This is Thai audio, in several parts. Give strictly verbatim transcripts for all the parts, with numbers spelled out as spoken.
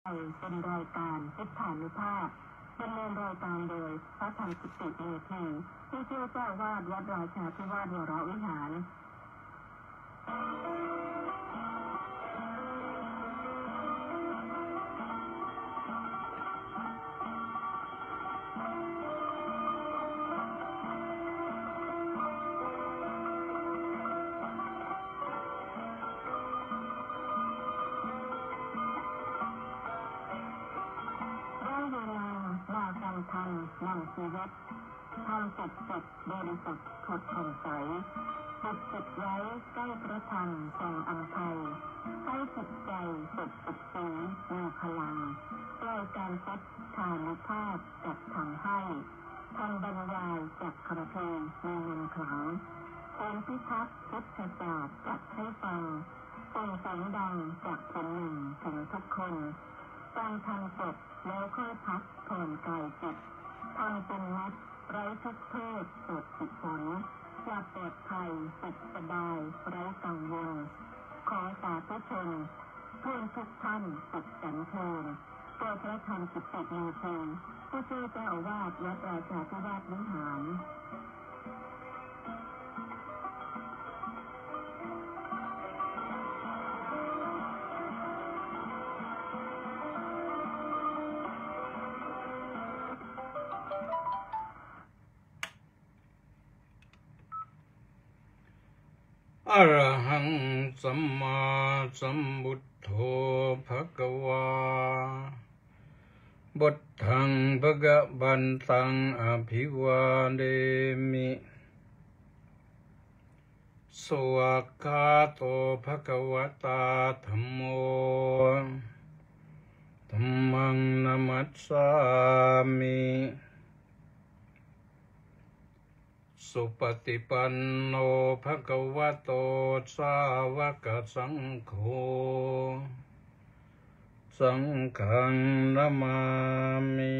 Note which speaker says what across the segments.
Speaker 1: เป็นรายการพุทธานุภาพดำเนินรายการโดยพระธรรมกิติเมธีผู้ช่วยเจ้าวาดวัดราชาธิวาสวรวิหารทำนำชีวิตทำจิตจิตบริสุทธิ์ผุดผ่องใสจิตจิตไว้ใกล้พระธรรมทรงอัมภัยให้จิตใจสุดสุดสีมีพลังปล่อยการพุทธานุภาพจัดทำให้ทำบรรยายจากคำเพลงมีเงินขลังคนพิทักษ์พุทธศาสตร์จัดให้ฟังส่งเสียงดังจากคนหนึ่งถึงทุกคนฟังทำจบแล้วค่อยพักผ่อนกายจิตทำเป็นมัดไร้ทุกโทษสดสิผลหลับปลอดภัยสุขสบายไร้กังวลขอสาธุชนเพื่อนทุกท่านสุขสันต์เทินโดยพระธรรมกิติเมธีผู้ช่วยเจ้าอาวาสวัดราชาธิวาสวิหาร
Speaker 2: อรหังสัมมาสัมพุทโธภควาบุตถังภะคะวันตังอภิวาเดมิสวากขาโตภะคะวตาธัมโมธัมมังนัมมัสสามิสุปฏิปันโนภะคะวะโตสาวกสังโฆสังฆังนะมามิ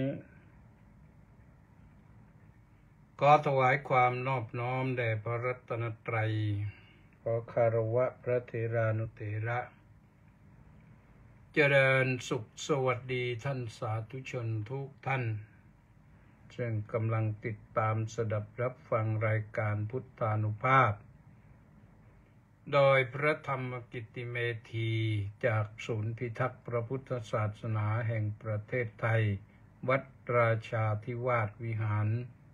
Speaker 2: ขอถวายความนอบน้อมแด่พระรัตนตรัยขอคารวะพระเถรานุเถระเจริญสุขสวัสดีท่านสาธุชนทุกท่านซึ่งกำลังติดตามสดับรับฟังรายการพุทธานุภาพโดยพระธรรมกิติเมธีจากศูนย์พิทักษ์พระพุทธศาสนาแห่งประเทศไทยวัดราชาธิวาสวิหาร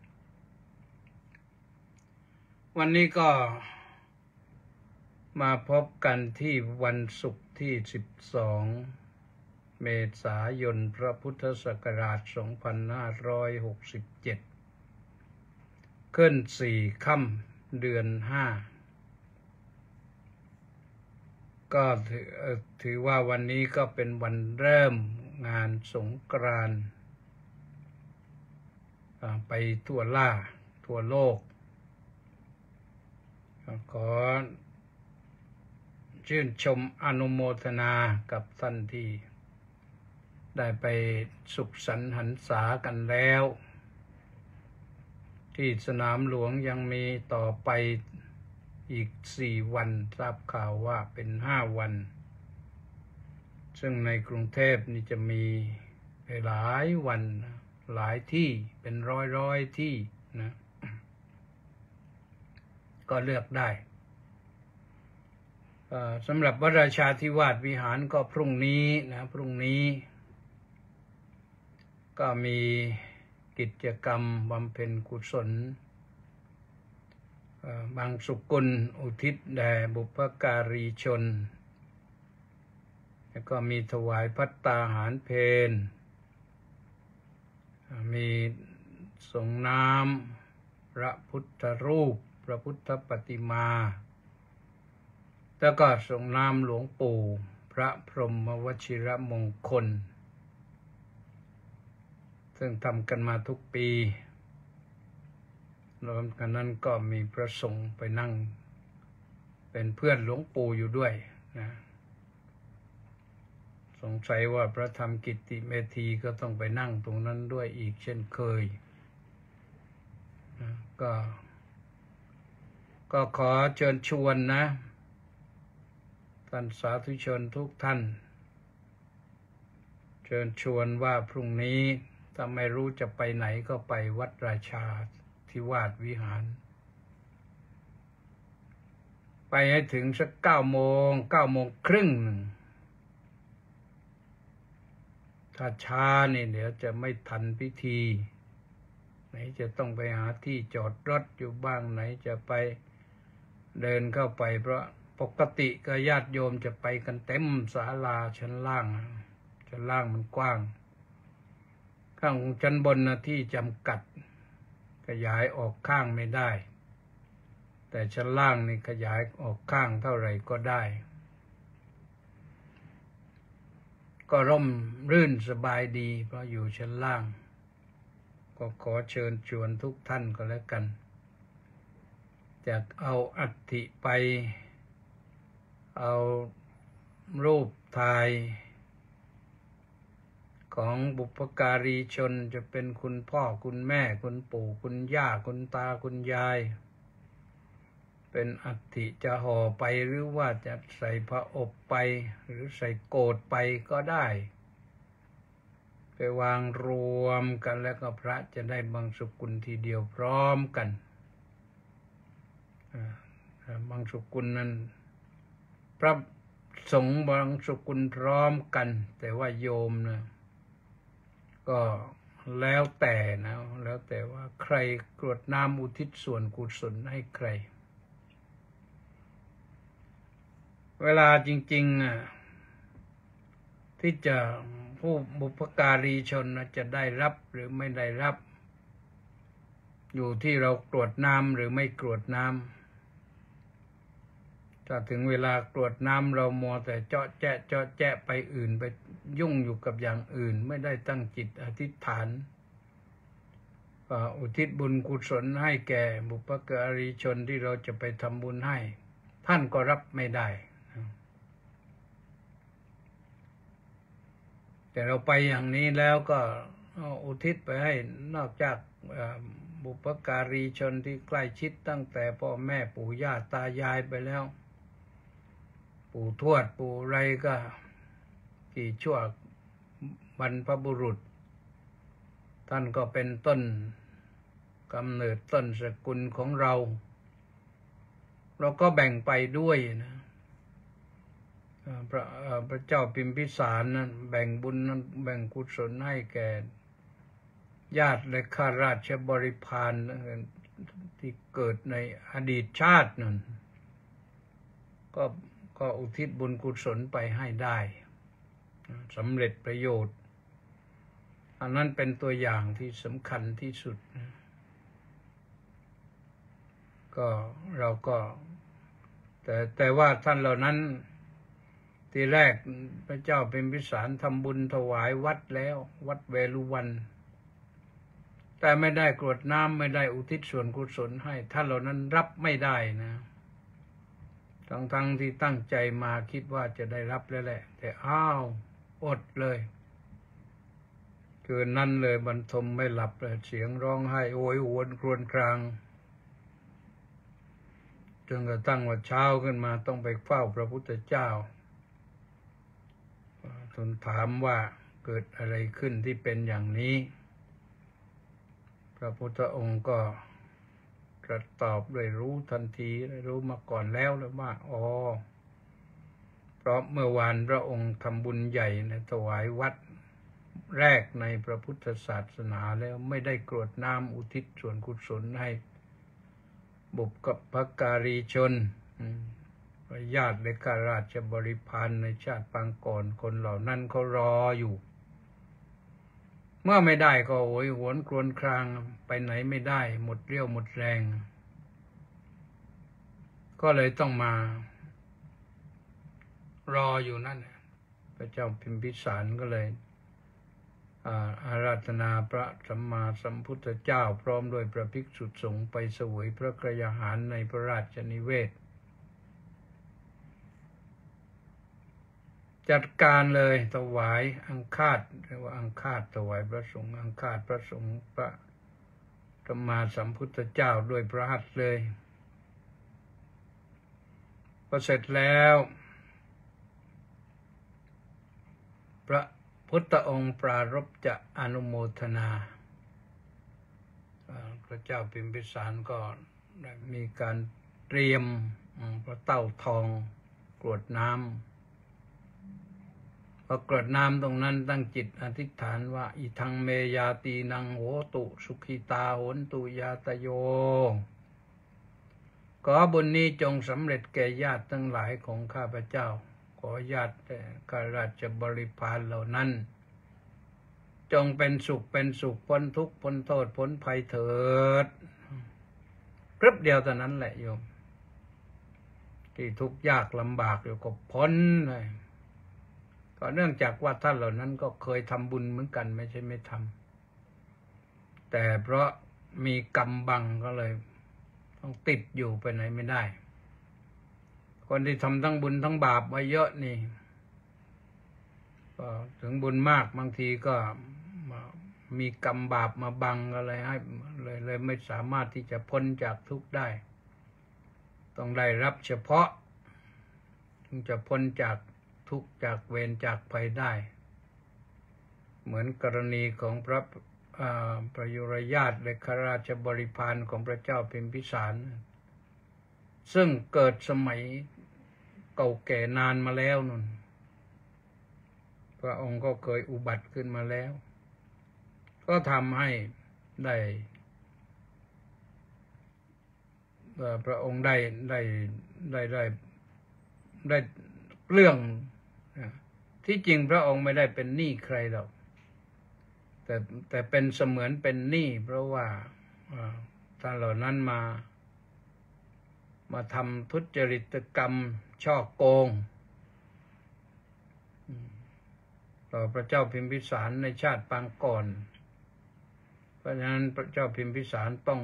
Speaker 2: วันนี้ก็มาพบกันที่วันศุกร์ที่สิบสองเมษายนพระพุทธศักราชสองพันห้าร้อยหกสิบเจ็ดขึ้นสี่ค่ำเดือนห้าก็ถือถือว่าวันนี้ก็เป็นวันเริ่มงานสงกรานต์ไปทั่วล่าทั่วโลกขอชื่นชมอนุโมทนากับท่านที่ได้ไปสุขสันต์หันษากันแล้วที่สนามหลวงยังมีต่อไปอีกสี่วันทราบข่าวว่าเป็นห้าวันซึ่งในกรุงเทพนี่จะมีหลายวันหลายที่เป็นร้อยร้อยที่นะก็เลือกได้สำหรับวัดราชาธิวาสวิหารก็พรุ่งนี้นะพรุ่งนี้ก็มีกิจกรรมบำเพ็ญกุศลบางสุกุลอุทิศแด่บุพการีชนแล้วก็มีถวายภัตตาหารเพลมีสงน้ำพระพุทธรูปพระพุทธปฏิมาแล้วก็สงน้ำหลวงปู่พระพรหมวชิรมงคลซึ่งทำกันมาทุกปีรวมกันนั้นก็มีพระสงฆ์ไปนั่งเป็นเพื่อนหลวงปู่อยู่ด้วยนะสงสัยว่าพระธรรมกิติเมธีก็ต้องไปนั่งตรงนั้นด้วยอีกเช่นเคยนะก็ก็ขอเชิญชวนนะท่านสาธุชนทุกท่านเชิญชวนว่าพรุ่งนี้ถ้าไม่รู้จะไปไหนก็ไปวัดราชาธิวาสวิหารไปให้ถึงสักเก้าโมงเก้าโมงครึ่งถ้าช้านี่เดี๋ยวจะไม่ทันพิธีไหนจะต้องไปหาที่จอดรถอยู่บ้างไหนจะไปเดินเข้าไปเพราะปกติก็ญาติโยมจะไปกันเต็มศาลาชั้นล่างชั้นล่างมันกว้างข้างชั้นบนนะที่จำกัดขยายออกข้างไม่ได้แต่ชั้นล่างนี่ขยายออกข้างเท่าไหร่ก็ได้ก็ร่มรื่นสบายดีเพราะอยู่ชั้นล่างก็ขอเชิญชวนทุกท่านก็แล้วกันจะเอาอัฐิไปเอารูปถ่ายของบุพการีชนจะเป็นคุณพ่อคุณแม่คุณปู่คุณย่าคุณตาคุณยายเป็นอัฐิจะห่อไปหรือว่าจะใส่ผ้าอบไปหรือใส่โกฐไปก็ได้ไปวางรวมกันแล้วก็พระจะได้บังสุกุลทีเดียวพร้อมกันบังสุกุลนั้นพระสงฆ์บังสุกุลพร้อมกันแต่ว่าโยมนะก็แล้วแต่นะแล้วแต่ว่าใครกรวดน้ำอุทิศส่วนกุศลให้ใครเวลาจริงๆอ่ะที่จะผู้บุพการีชนจะได้รับหรือไม่ได้รับอยู่ที่เรากรวดน้ำหรือไม่กรวดน้ำถ้าถึงเวลากรวดน้ำเรามัวแต่เจาะแจ๊ะเจาะแจ๊ะไปอื่นไปยุ่งอยู่กับอย่างอื่นไม่ได้ตั้งจิตอธิษฐานอุทิศบุญกุศลให้แก่บุพการีชนที่เราจะไปทำบุญให้ท่านก็รับไม่ได้แต่เราไปอย่างนี้แล้วก็อุทิศไปให้นอกจากบุพการีชนที่ใกล้ชิดตั้งแต่พ่อแม่ปู่ย่าตายายไปแล้วปู่ทวดปู่ไรก็กี่ชั่วบรรพบุรุษท่านก็เป็นต้นกำเนิดต้นสกุลของเราเราก็แบ่งไปด้วยนะพระพระเจ้าพิมพิสารนั้นแบ่งบุญนั้นแบ่งกุศลให้แก่ญาติและข้าราชบริพารที่เกิดในอดีตชาตินั้นก็ก็อุทิศบุญกุศลไปให้ได้สำเร็จประโยชน์อันนั้นเป็นตัวอย่างที่สำคัญที่สุดก็เราก็แต่แต่ว่าท่านเหล่านั้นทีแรกพระเจ้าพิมพิสารทำบุญถวายวัดแล้ววัดเวฬุวันแต่ไม่ได้กรวดน้ำไม่ได้อุทิศส่วนกุศลให้ท่านเหล่านั้นรับไม่ได้นะทั้งๆที่ตั้งใจมาคิดว่าจะได้รับแล้วแหละแต่อ้าวอดเลยคืนนั้นเลยบรรทมไม่หลับเลยเสียงร้องไห้โอยหวนครวญครางจนกระทั่งว่าเช้าขึ้นมาต้องไปเฝ้าพระพุทธเจ้าทูลถามว่าเกิดอะไรขึ้นที่เป็นอย่างนี้พระพุทธองค์ก็ตรัสตอบด้วยรู้ทันทีรู้มาก่อนแล้วแล้วว่าอ๋อเพราะเมื่อวานพระองค์ทำบุญใหญ่ในถวายวัดแรกในพระพุทธศาสนาแล้วไม่ได้กรวดน้ำอุทิศส่วนกุศลให้บุพการีชนญาติและข้าราชบริพารในชาติปางก่อนคนเหล่านั้นเขารออยู่เมื่อไม่ได้ก็โหยหวนครวญครางไปไหนไม่ได้หมดเรี่ยวหมดแรงก็เลยต้องมารออยู่นั่นพระเจ้าพิมพิสารก็เลยอาราธนาพระสัมมาสัมพุทธเจ้าพร้อมด้วยพระภิกษุสงฆ์ไปเสวยพระกยาหารในพระราชนิเวศจัดการเลยถวายอังคาสเรียกว่าอังคาสถวายพระสงฆ์อังคาสพระสงฆ์พระสัมมาสัมพุทธเจ้าด้วยพระหัตถ์เลยพอเสร็จแล้วพระโพพุทธองค์ปรารภจะอนุโมทนาพระเจ้าพิมพิสารก็ได้มีการเตรียมพระเต้าทองกรวดน้ำพอกรวดน้ำตรงนั้นตั้งจิตอธิษฐานว่าอิทังเมยาตีนังโหตุสุขิตาโหนตุยาตโยขอบุญนี้จงสำเร็จแก่ญาติทั้งหลายของข้าพเจ้าขอญาติข้าราชบริพารเหล่านั้นจงเป็นสุขเป็นสุขพ้นทุกข์พ้นโทษพ้นภัยเถิดกรึบเดียวเท่านั้นแหละโยมที่ทุกข์ยากลำบากอยู่ก็พ้นเลยก็เนื่องจากว่าท่านเหล่านั้นก็เคยทำบุญเหมือนกันไม่ใช่ไม่ทำแต่เพราะมีกรรมบังก็เลยต้องติดอยู่ไปไหนไม่ได้คนที่ทำทั้งบุญทั้งบาปมาเยอะนี่ก็ถึงบุญมากบางทีก็มีกรรมบาปมาบังอะไรให้เลยเลยไม่สามารถที่จะพ้นจากทุกข์ได้ต้องได้รับเฉพาะถึงจะพ้นจากทุกข์จากเวรจากภัยได้เหมือนกรณีของพระประยุรญาติและข้าราชบริพารของพระเจ้าพิมพิสารซึ่งเกิดสมัยเก่าแก่นานมาแล้วนั่นพระองค์ก็เคยอุบัติขึ้นมาแล้วก็ทำให้ได้พระองค์ได้ได้ได้ได้ได้เรื่องที่จริงพระองค์ไม่ได้เป็นหนี้ใครหรอกแต่แต่เป็นเสมือนเป็นหนี้เพราะว่าท่านเหล่านั้นมามาทำทุจริตกรรมช่อโกงต่อพระเจ้าพิมพิสารในชาติปางก่อนเพราะฉะนั้นพระเจ้าพิมพิสารต้อง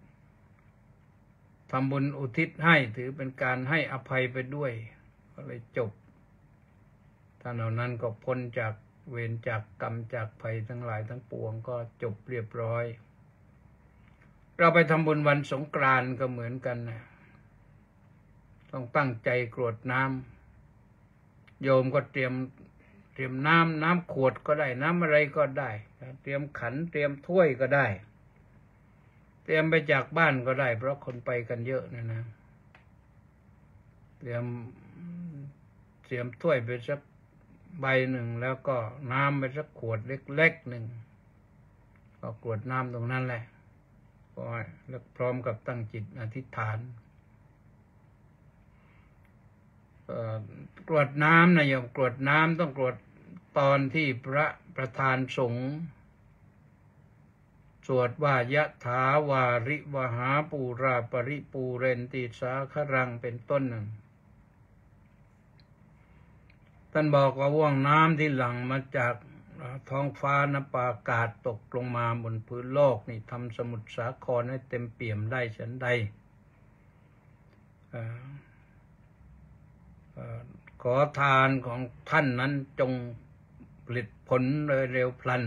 Speaker 2: ทำบุญอุทิศให้ถือเป็นการให้อภัยไปด้วยก็เลยจบท่านเหล่านั้นก็พ้นจากเวรจากกรรมจากภัยทั้งหลายทั้งปวงก็จบเรียบร้อยเราไปทำบุญวันสงกรานต์ก็เหมือนกันนะต้องตั้งใจกรวดน้ำโยมก็เตรียมเตรียมน้ำน้ำขวดก็ได้น้ำอะไรก็ได้เตรียมขันเตรียมถ้วยก็ได้เตรียมไปจากบ้านก็ได้เพราะคนไปกันเยอะนะนะเตรียมเตรียมถ้วยไปสักใบหนึ่งแล้วก็น้ำไปสักขวดเล็กๆหนึ่งก็กรวดน้ำตรงนั้นแหละก็แล้วพร้อมกับตั้งจิตอธิษฐานกรวดน้ำนะโยมกรวดน้ำต้องกรวดตอนที่พระประธานสงฆ์สวดว่ายะถาวาริวหาปูราปริปูเรนติสาครังเป็นต้นนั้นท่านบอกว่าว่วงน้ำที่หลั่งมาจากท้องฟ้านภาอากาศตกลงมาบนพื้นโลกนี่ทำสมุทรสาครให้เต็มเปี่ยมได้ฉันใดขอทานของท่านนั้นจงผลิตผลโดยเร็วพลัน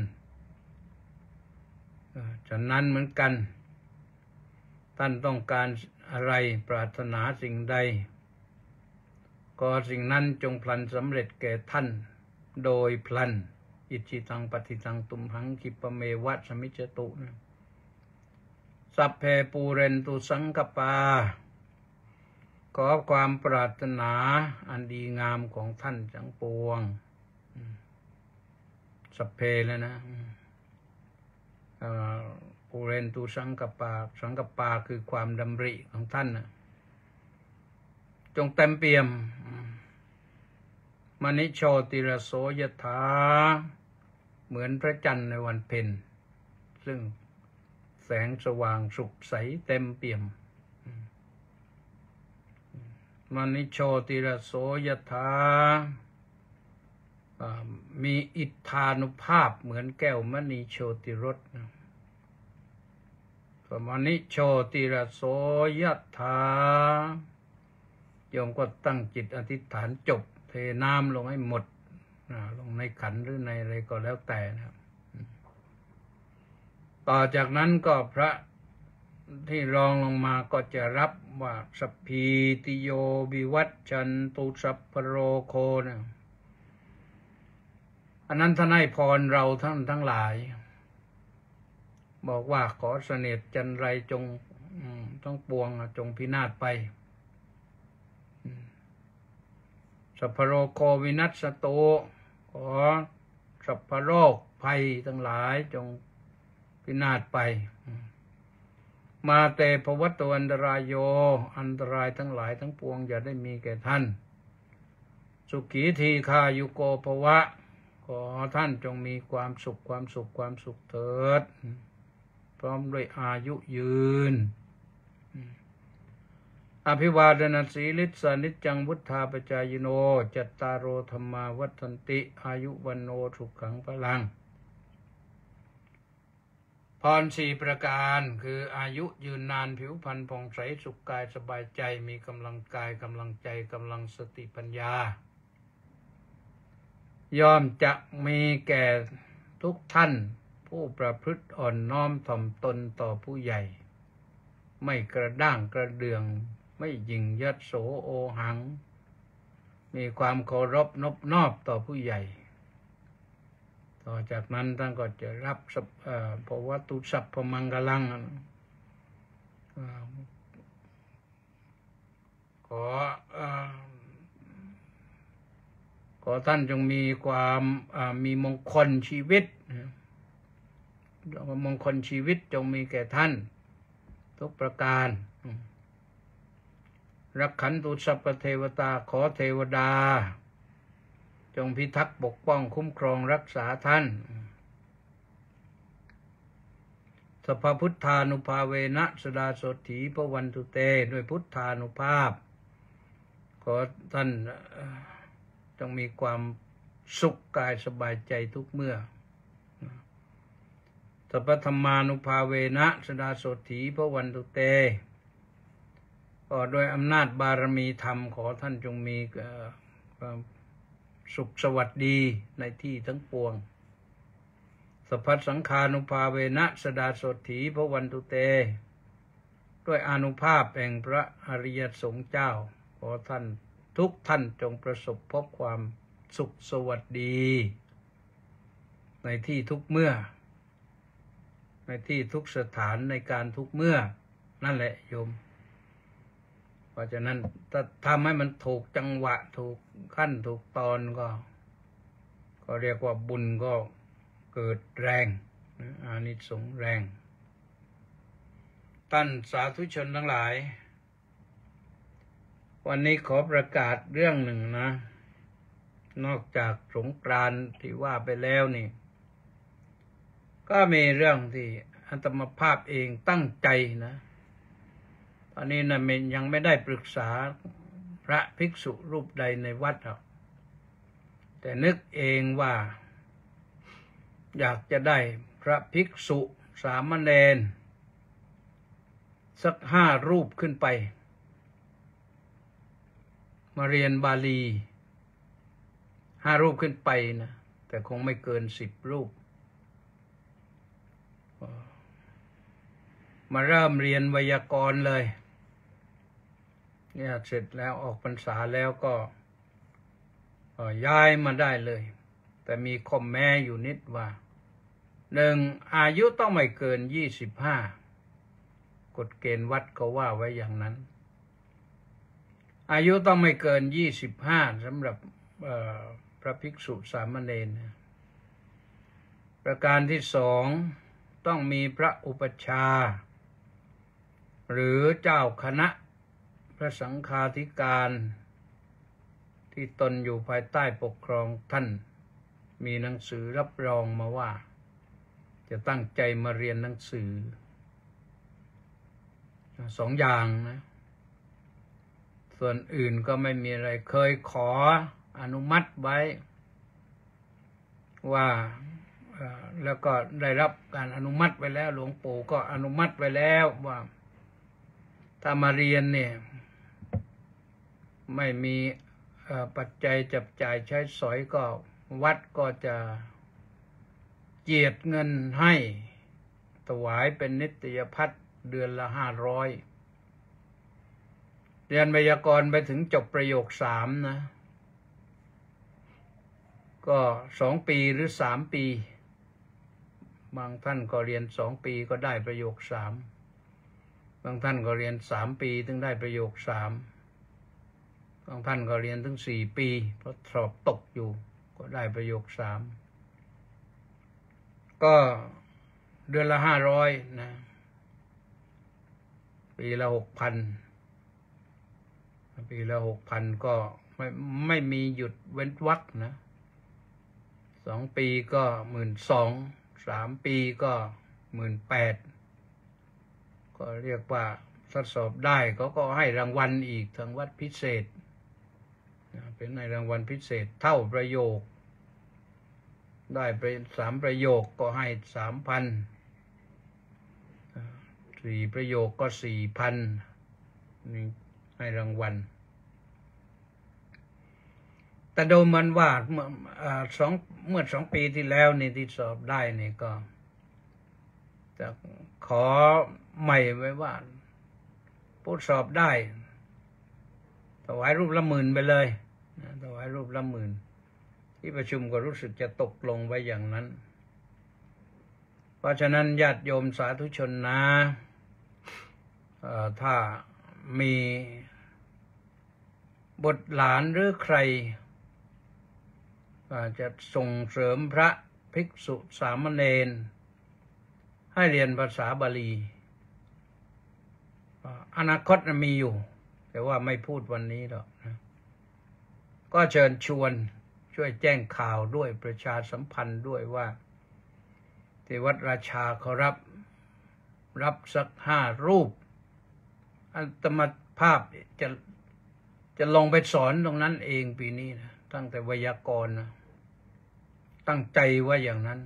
Speaker 2: ฉะนั้นเหมือนกันท่านต้องการอะไรปรารถนาสิ่งใดก็สิ่งนั้นจงพลันสำเร็จแก่ท่านโดยพลันอิจิตังปฏิตังตุมหังคิปะเมวะสมิจจตุนะสัพเพปูเรนตุสังกปาขอความปรารถนาอันดีงามของท่านทั้งปวงสัพเพแล้วนะปูเรนตุสังกปาสังกปาคือความดำริของท่านนะจงเต็มเปี่ยมมณิโชติรโสยถาเหมือนพระจันทร์ในวันเพ็ญซึ่งแสงสว่างสุขใสเต็มเปี่ยมมณิโชติรโสยถามีอิทธานุภาพเหมือนแก้วมณีโชติรสมณิโชติรโสยถาโยมก็ตั้งจิตอธิษฐานจบเทน้ำลงให้หมดลงในขันหรือในอะไรก็แล้วแต่นะครับต่อจากนั้นก็พระที่รองลงมาก็จะรับว่าสัพพีติโยวิวัชชันตุสัพพโรโคนะอันนั้นท่านให้พรเราท่านทั้งหลายบอกว่าขอเสน่ห์จันไรจงต้องปวงจงพินาศไปสัพพโรโควินัสโตขอสัพพโรคภัยทั้งหลายจงพินาศไปมาเตภวัตวันตรายโยอันตรายทั้งหลายทั้งปวงอย่าได้มีแก่ท่านสุขีทีคายุโกภวะขอท่านจงมีความสุขความสุขความสุขเถิดพร้อมด้วยอายุยืนอภิวาทนาสีลิสานิจจังวุฒาปจายโนจัตตารโอธรรมาวัฏันติอายุวันโนสุขังพลังพรสี่ประการคืออายุยืนนานผิวพรรณผ่องใสสุขกายสบายใจมีกำลังกายกำลังใจกำลังสติปัญญาย่อมจะมีแก่ทุกท่านผู้ประพฤติอ่อนน้อมถ่อมตนต่อผู้ใหญ่ไม่กระด้างกระเดืองไม่หยิ่งยัดโสโอหังมีความเคารพนอบนอบต่อผู้ใหญ่ต่อจากนั้นท่านก็จะรับภวตุสัพพมังคลังขอขอท่านจงมีความมีมงคลชีวิตมงคลชีวิตจงมีแก่ท่านทุกประการรักขันตุสัพพเทวตาขอเทวดาจงพิทักษ์ปกป้องคุ้มครองรักษาท่านสัพพพุทธานุภาเวนะสดาโสถีพระวันตุเตด้วยพุทธานุภาพขอท่านจงมีความสุขกายสบายใจทุกเมื่อสัพพธรรมานุภาเวนะสดาโสถีพระวันตุเตก็โดยอำนาจบารมีธรรมขอท่านจงมีความสุขสวัสดีในที่ทั้งปวงสัพพสังฆานุภาเวนะสดาโสถีพระวันตุเตด้วยอานุภาพแห่งพระอริยสงฆ์เจ้าขอท่านทุกท่านจงประสบพบความสุขสวัสดีในที่ทุกเมื่อในที่ทุกสถานในการทุกเมื่อนั่นแหละโยมเพราะฉะนั้นถ้าทำให้มันถูกจังหวะถูกขั้นถูกตอนก็ก็เรียกว่าบุญก็เกิดแรงอานิสงส์แรงท่านสาธุชนทั้งหลายวันนี้ขอประกาศเรื่องหนึ่งนะนอกจากสงกรานต์ที่ว่าไปแล้วนี่ก็มีเรื่องที่อาตมาภาพเองตั้งใจนะตอนนี้นะยังไม่ได้ปรึกษาพระภิกษุรูปใดในวัดหรอกแต่นึกเองว่าอยากจะได้พระภิกษุสามเณรสักห้ารูปขึ้นไปมาเรียนบาลีห้ารูปขึ้นไปนะแต่คงไม่เกินสิบรูปมาเริ่มเรียนไวยากรณ์เลยเนี่ยเสร็จแล้วออกพรรษาแล้วก็ย้ายมาได้เลยแต่มีข้อแม้อยู่นิดว่าหนึ่งอายุต้องไม่เกินยี่สิบห้ากฎเกณฑ์วัดก็ว่าไว้อย่างนั้นอายุต้องไม่เกินยี่สิบห้าสำหรับพระภิกษุสามเณรประการที่สองต้องมีพระอุปัชฌาย์หรือเจ้าคณะพระสังฆาธิการที่ตนอยู่ภายใต้ปกครองท่านมีหนังสือรับรองมาว่าจะตั้งใจมาเรียนหนังสือสองอย่างนะส่วนอื่นก็ไม่มีอะไรเคยขออนุมัติไว้ว่าแล้วก็ได้รับการอนุมัติไว้แล้วหลวงปู่ก็อนุมัติไว้แล้วว่าถ้ามาเรียนเนี่ยไม่มีปัจจัยจับจ่ายใช้สอยก็วัดก็จะเจียดเงินให้ถวายเป็นนิตยพัฒน์เดือนละห้าร้อยเรียนไวยากรณ์ไปถึงจบประโยคสามนะก็สองปีหรือสามปีบางท่านก็เรียนสองปีก็ได้ประโยคสามบางท่านก็เรียนสามปีถึงได้ประโยคสามบางท่านก็เรียนถึงสี่ปีเพราะสอบตกอยู่ก็ได้ประโยคสามก็เดือนละห้าร้อยนะปีละหกพันปีละหกพันก็ไม่ไม่มีหยุดเว้นวรรคนะสองปีก็หมื่นสองสามปีก็หมื่นแปดก็เรียกว่าถ้าสอบได้เขาก็ให้รางวัลอีกทางวัดพิเศษเป็นในรางวัลพิเศษเท่าประโยคได้ไปสามประโยคก็ให้สามพันสี่ประโยคก็สี่พันนี่ให้รางวัลแต่โดยมันว่าเมื่อสองเมื่อสองปีที่แล้วนี่ที่สอบได้นี่ก็จะขอใหม่ไว้ว่าผู้สอบได้ถวายรูปละหมื่นไปเลยนะถวายรูปละหมื่นที่ประชุมก็รู้สึกจะตกลงไว้อย่างนั้นเพราะฉะนั้นญาติโยมสาธุชนนะถ้ามีบุตรหลานหรือใครจะส่งเสริมพระภิกษุสามเณรให้เรียนภาษาบาลีอนาคตมีอยู่แต่ว่าไม่พูดวันนี้หรอกนะก็เชิญชวนช่วยแจ้งข่าวด้วยประชาสัมพันธ์ด้วยว่าที่วัดราชาเขารับรับสักห้ารูปอัตมภาพจะจะลงไปสอนตรงนั้นเองปีนี้นะตั้งแต่ไวยากรณ์นะตั้งใจว่าอย่างนั้น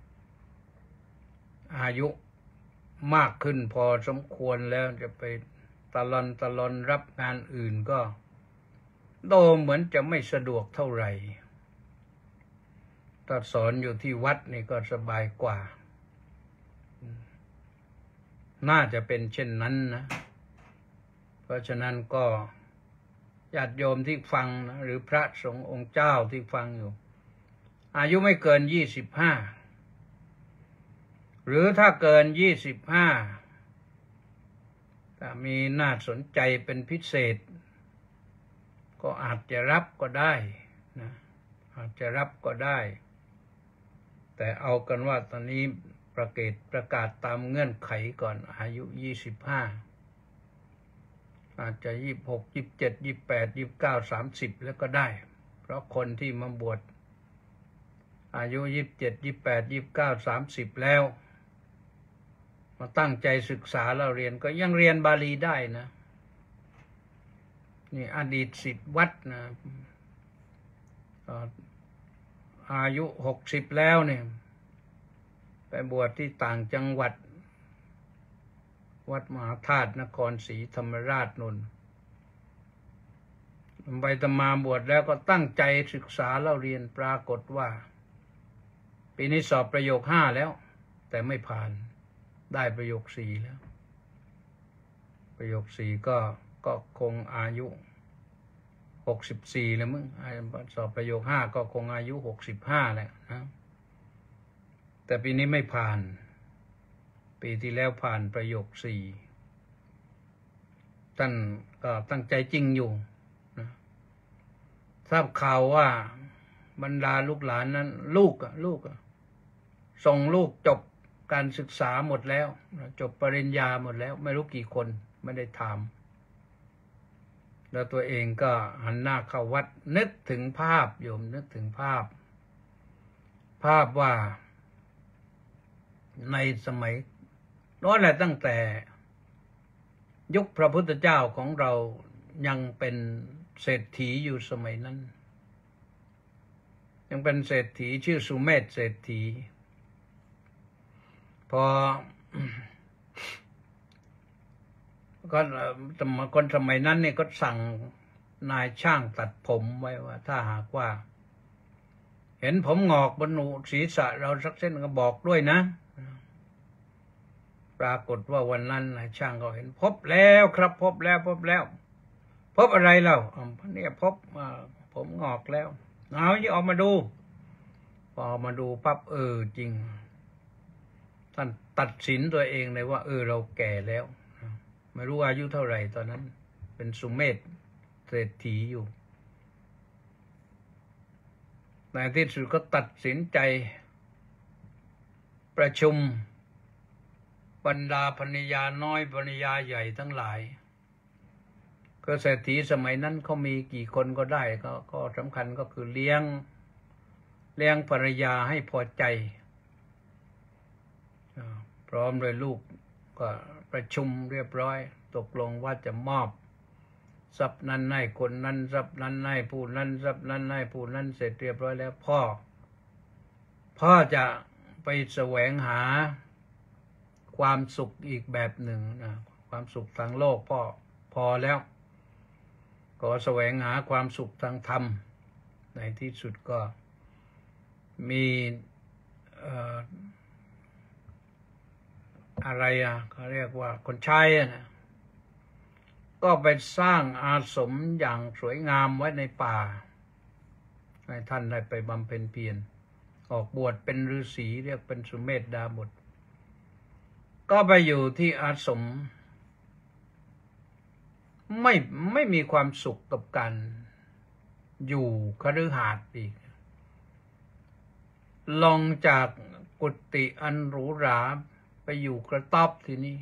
Speaker 2: อายุมากขึ้นพอสมควรแล้วจะไปตะลอนตะลอนรับงานอื่นก็โดเหมือนจะไม่สะดวกเท่าไหร่ถ้าสอนอยู่ที่วัดนี่ก็สบายกว่าน่าจะเป็นเช่นนั้นนะเพราะฉะนั้นก็ญาติโยมที่ฟังนะหรือพระสงฆ์องค์เจ้าที่ฟังอยู่อายุไม่เกินยี่สิบห้าหรือถ้าเกินยี่สิบห้าถ้ามีน่าสนใจเป็นพิเศษก็อาจจะรับก็ได้นะอาจจะรับก็ได้แต่เอากันว่าตอนนี้ประกาศประกาศตามเงื่อนไขก่อนอายุยี่สิบห้าอาจจะยี่สิบหก ยี่สิบเจ็ด ยี่สิบแปด ยี่สิบเก้า สามสิบแล้วก็ได้เพราะคนที่มาบวชอายุยี่สิบเจ็ด ยี่สิบแปด ยี่สิบเก้า สามสิบแล้วมาตั้งใจศึกษาแล้วเรียนก็ยังเรียนบาลีได้นะนี่อดีตศิษย์วัดนะอายุหกสิบแล้วเนี่ยไปบวชที่ต่างจังหวัดวัดมหาธาตุนครศรีธรรมราชนนท์ไปตมาบวชแล้วก็ตั้งใจศึกษาแล้วเรียนปรากฏว่าปีนี้สอบประโยคห้าแล้วแต่ไม่ผ่านได้ประโยคสี่แล้วประโยคสี่ก็ก็คงอายุหกสิบสี่แล้วมึงสอบประโยคห้าก็คงอายุหกสิบห้าแล้วนะแต่ปีนี้ไม่ผ่านปีที่แล้วผ่านประโยคสี่ท่านก็ตั้งใจจริงอยู่นะทราบข่าวว่าบรรดาลูกหลานนั้นลูกอะลูกอะส่งลูกจบการศึกษาหมดแล้วจบปริญญาหมดแล้วไม่รู้กี่คนไม่ได้ถามแล้วตัวเองก็หันหน้าเข้าวัดนึกถึงภาพโยมนึกถึงภาพภาพว่าในสมัยโน้นแหละตั้งแต่ยุคพระพุทธเจ้าของเรายังเป็นเศรษฐีอยู่สมัยนั้นยังเป็นเศรษฐีชื่อสุเมธเศรษฐีพอก็คนสมัยนั้นเนี่ยก็สั่งนายช่างตัดผมไว้ว่าถ้าหากว่าเห็นผมงอกบนหนูศีรษะเราสักเส้นก็บอกด้วยนะปรากฏว่าวันนั้นนายช่างก็เห็นพบแล้วครับพบแล้วพบแล้วพบอะไรเล่าเนี่ยพบผมงอกแล้วเอาที่ออกมาดูพอมาดูปั๊บเออจริงท่านตัดสินตัวเองเลยว่าเออเราแก่แล้วไม่รู้อายุเท่าไหร่ตอนนั้นเป็นสุเมธเศรษฐีอยู่ในที่สุดก็ตัดสินใจประชุมบรรดาภรรยาน้อยภรรยาใหญ่ทั้งหลายก็เศรษฐีสมัยนั้นเขามีกี่คนก็ได้ก็ก็สำคัญก็คือเลี้ยงเลี้ยงภรรยาให้พอใจพร้อมด้วยลูกก็ประชุมเรียบร้อยตกลงว่าจะมอบทรัพย์นั้นให้คนนั้นทรัพย์นั้นให้ผู้นั้นทรัพย์นั้นให้ผู้นั้นเสร็จเรียบร้อยแล้วพ่อพ่อจะไปแสวงหาความสุขอีกแบบหนึ่งนะความสุขทางโลกพ่อพอแล้วก็แสวงหาความสุขทางธรรมในที่สุดก็มีเอ่ออะไรอ่ะเขาเรียกว่าคนใช้นะก็ไปสร้างอาสมอย่างสวยงามไว้ในป่าให้ท่านได้ไปบำเพ็ญเพียรออกบวชเป็นฤาษีเรียกเป็นสุเมธดาบทก็ไปอยู่ที่อาสมไม่ไม่มีความสุขกับการอยู่คฤหาสน์อีกลงจากกุฏิอันหรูหราไปอยู่กระต๊อบที่นี่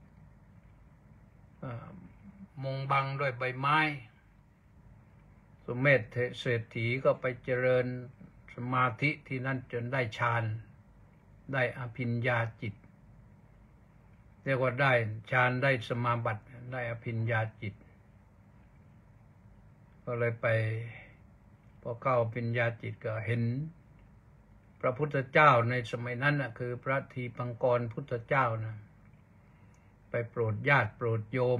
Speaker 2: มุงบังด้วยใบไม้สุเมธเศรษฐีก็ไปเจริญสมาธิที่นั่นจนได้ฌานได้อภิญญาจิตเรียกว่าได้ฌานได้สมาบัติได้อภิญญาจิตก็เลยไปพอเข้าอภิญญาจิตก็เห็นพระพุทธเจ้าในสมัยนั้นนะคือพระทีปังกรพุทธเจ้านะไปโปรดญาติโปรดโยม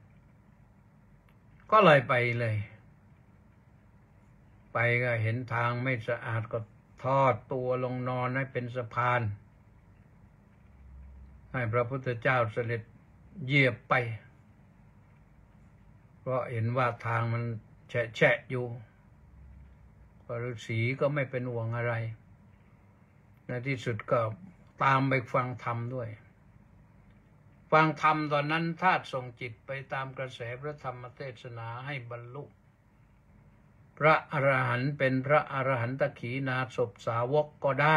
Speaker 2: ก็เลยไปเลยไปก็เห็นทางไม่สะอาดก็ทอดตัวลงนอนให้เป็นสะพานให้พระพุทธเจ้าเสด็จเหยียบไปเพราะเห็นว่าทางมันแฉะแฉะอยู่พระฤาษีก็ไม่เป็นห่วงอะไรในที่สุดก็ตามไปฟังธรรมด้วยฟังธรรมตอนนั้นธาตุส่งจิตไปตามกระแสพระธรรมเทศนาให้บรรลุพระอรหันต์เป็นพระอรหันตขีณาสพสาวกก็ได้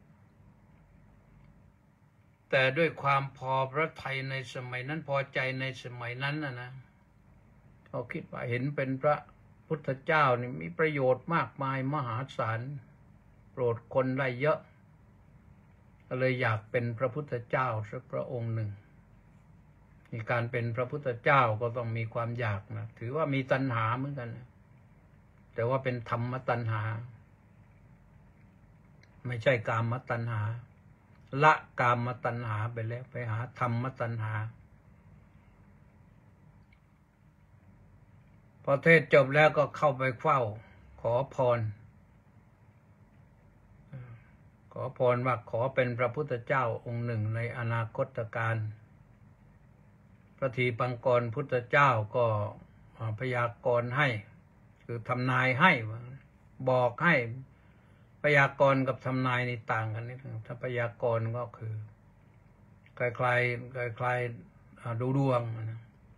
Speaker 2: แต่ด้วยความพอพระทัยในสมัยนั้นพอใจในสมัยนั้นนะนะเขาคิดว่าเห็นเป็นพระพุทธเจ้านี่มีประโยชน์มากมายมหาศาลโปรดคนได้เยอะก็เลยอยากเป็นพระพุทธเจ้าสักพระองค์หนึ่งในการเป็นพระพุทธเจ้าก็ต้องมีความอยากนะถือว่ามีตัณหาเหมือนกันนะแต่ว่าเป็นธรรมตัณหาไม่ใช่กามตัณหาละกามตัณหาไปแล้วไปหาธรรมตัณหาพอเทศจบแล้วก็เข้าไปเฝ้าขอพรขอพรว่าขอเป็นพระพุทธเจ้าองค์หนึ่งในอนาคตการพระทีปังกรพุทธเจ้าก็พยากรณ์ให้คือทำนายให้บอกให้พยากรณ์กับทำนายนี่ต่างกันนิดนึงถ้าพยากรณ์ก็คือคล้ายๆคล้ายๆดูดวงนะ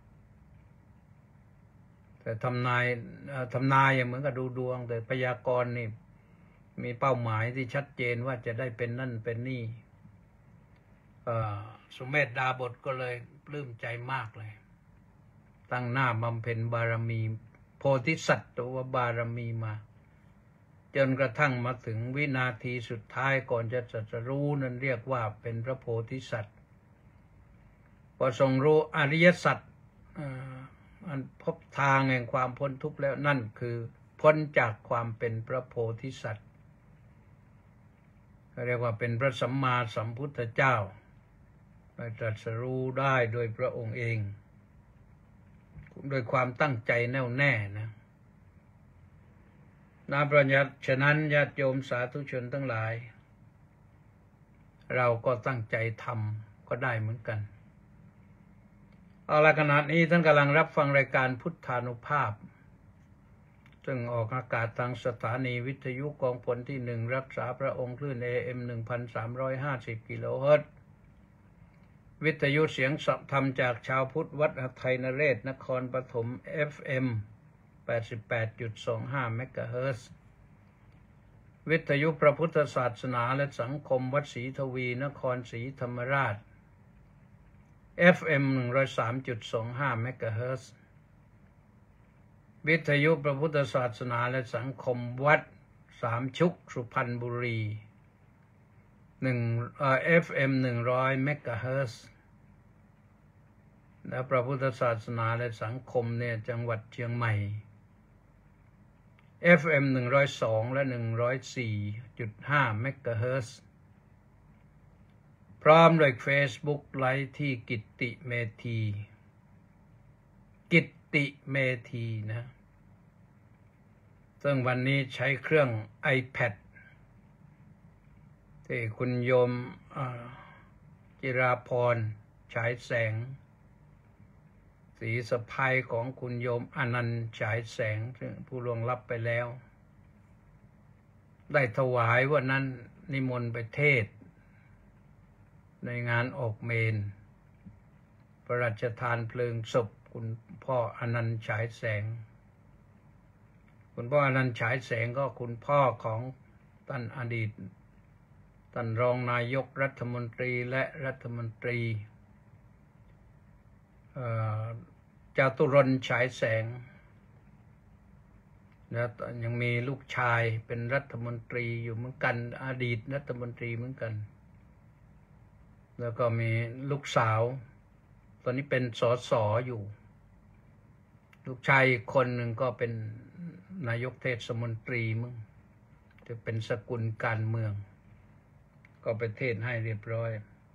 Speaker 2: แต่ทำนายทำนายเหมือนกับดูดวงแต่พยากรณ์นี่มีเป้าหมายที่ชัดเจนว่าจะได้เป็นนั่นเป็นนี่สุเมธดาบทก็เลยปลื้มใจมากเลยตั้งหน้าบำเพ็ญบารมีโพธิสัตว์ตัวบารมีมาจนกระทั่งมาถึงวินาทีสุดท้ายก่อนจะตรัสรู้นั้นเรียกว่าเป็นพระโพธิสัตว์พอทรงรู้อริยสัจอันพบทางแห่งความพ้นทุกข์แล้วนั่นคือพ้นจากความเป็นพระโพธิสัตว์เรียกว่าเป็นพระสัมมาสัมพุทธเจ้าได้ตรัสรู้ได้โดยพระองค์เองโดยความตั้งใจแน่วแน่นะนาพระญาติฉะนั้นญาติโยมสาธุชนทั้งหลายเราก็ตั้งใจทำก็ได้เหมือนกันเอาละขณะนี้ท่านกำลังรับฟังรายการพุทธานุภาพซึ่งออกอากาศทางสถานีวิทยุกองพลที่หนึ่งรักษาพระองค์คลื่น เอ เอ็ม หนึ่งพันสามร้อยห้าสิบ กิโลเฮิรตซ์วิทยุเสียงสัพธรรมจากชาวพุทธวัดหทัยนเรศนครปฐม เอฟ เอ็ม แปดสิบแปดจุดสองห้า เมกะเฮิรตซ์วิทยุพระพุทธศาสนาและสังคมวัดศรีทวีนครศรีธรรมราช เอฟ เอ็ม หนึ่งร้อยสามจุดสองห้า เมกะเฮิรตซ์วิทยุพระพุทธศาสนาและสังคมวัดสามชุกสุพรรณบุรีหนึ่งเอ่อ เอฟ เอ็ม หนึ่งร้อย เมกะเฮิรตซ์และพระพุทธศาสนาและสังคมเนี่ยจังหวัดเชียงใหม่ เอฟ เอ็ม หนึ่งร้อยสองและ หนึ่งร้อยสี่จุดห้า เมกะเฮิรตซ์พร้อมด้วย Facebook ไลฟ์ที่กิตติเมธีกิตติเมธีนะซึ่งวันนี้ใช้เครื่อง iPad ที่คุณโยมจิราพรฉายแสงสีสะพายของคุณโยมอนันต์ฉายแสงซึ่งผู้ล่วงลับไปแล้วได้ถวายวันนั้นนิมนต์ไปเทศในงานออกเมนพระราชทานเพลิงศพคุณพ่ออนันต์ฉายแสงคุณพ่ออนันต์ฉายแสงก็คุณพ่อของท่านอดีตท่านรองนายกรัฐมนตรีและรัฐมนตรีจาตุรนต์ฉายแสงและยังมีลูกชายเป็นรัฐมนตรีอยู่เหมือนกันอดีตรัฐมนตรีเหมือนกันแล้วก็มีลูกสาวตอนนี้เป็นสสอยู่ลูกชายอีกคนหนึ่งก็เป็นนายกเทศมนตรีมึงจะเป็นสกุลการเมืองก็ไปเทศให้เรียบร้อย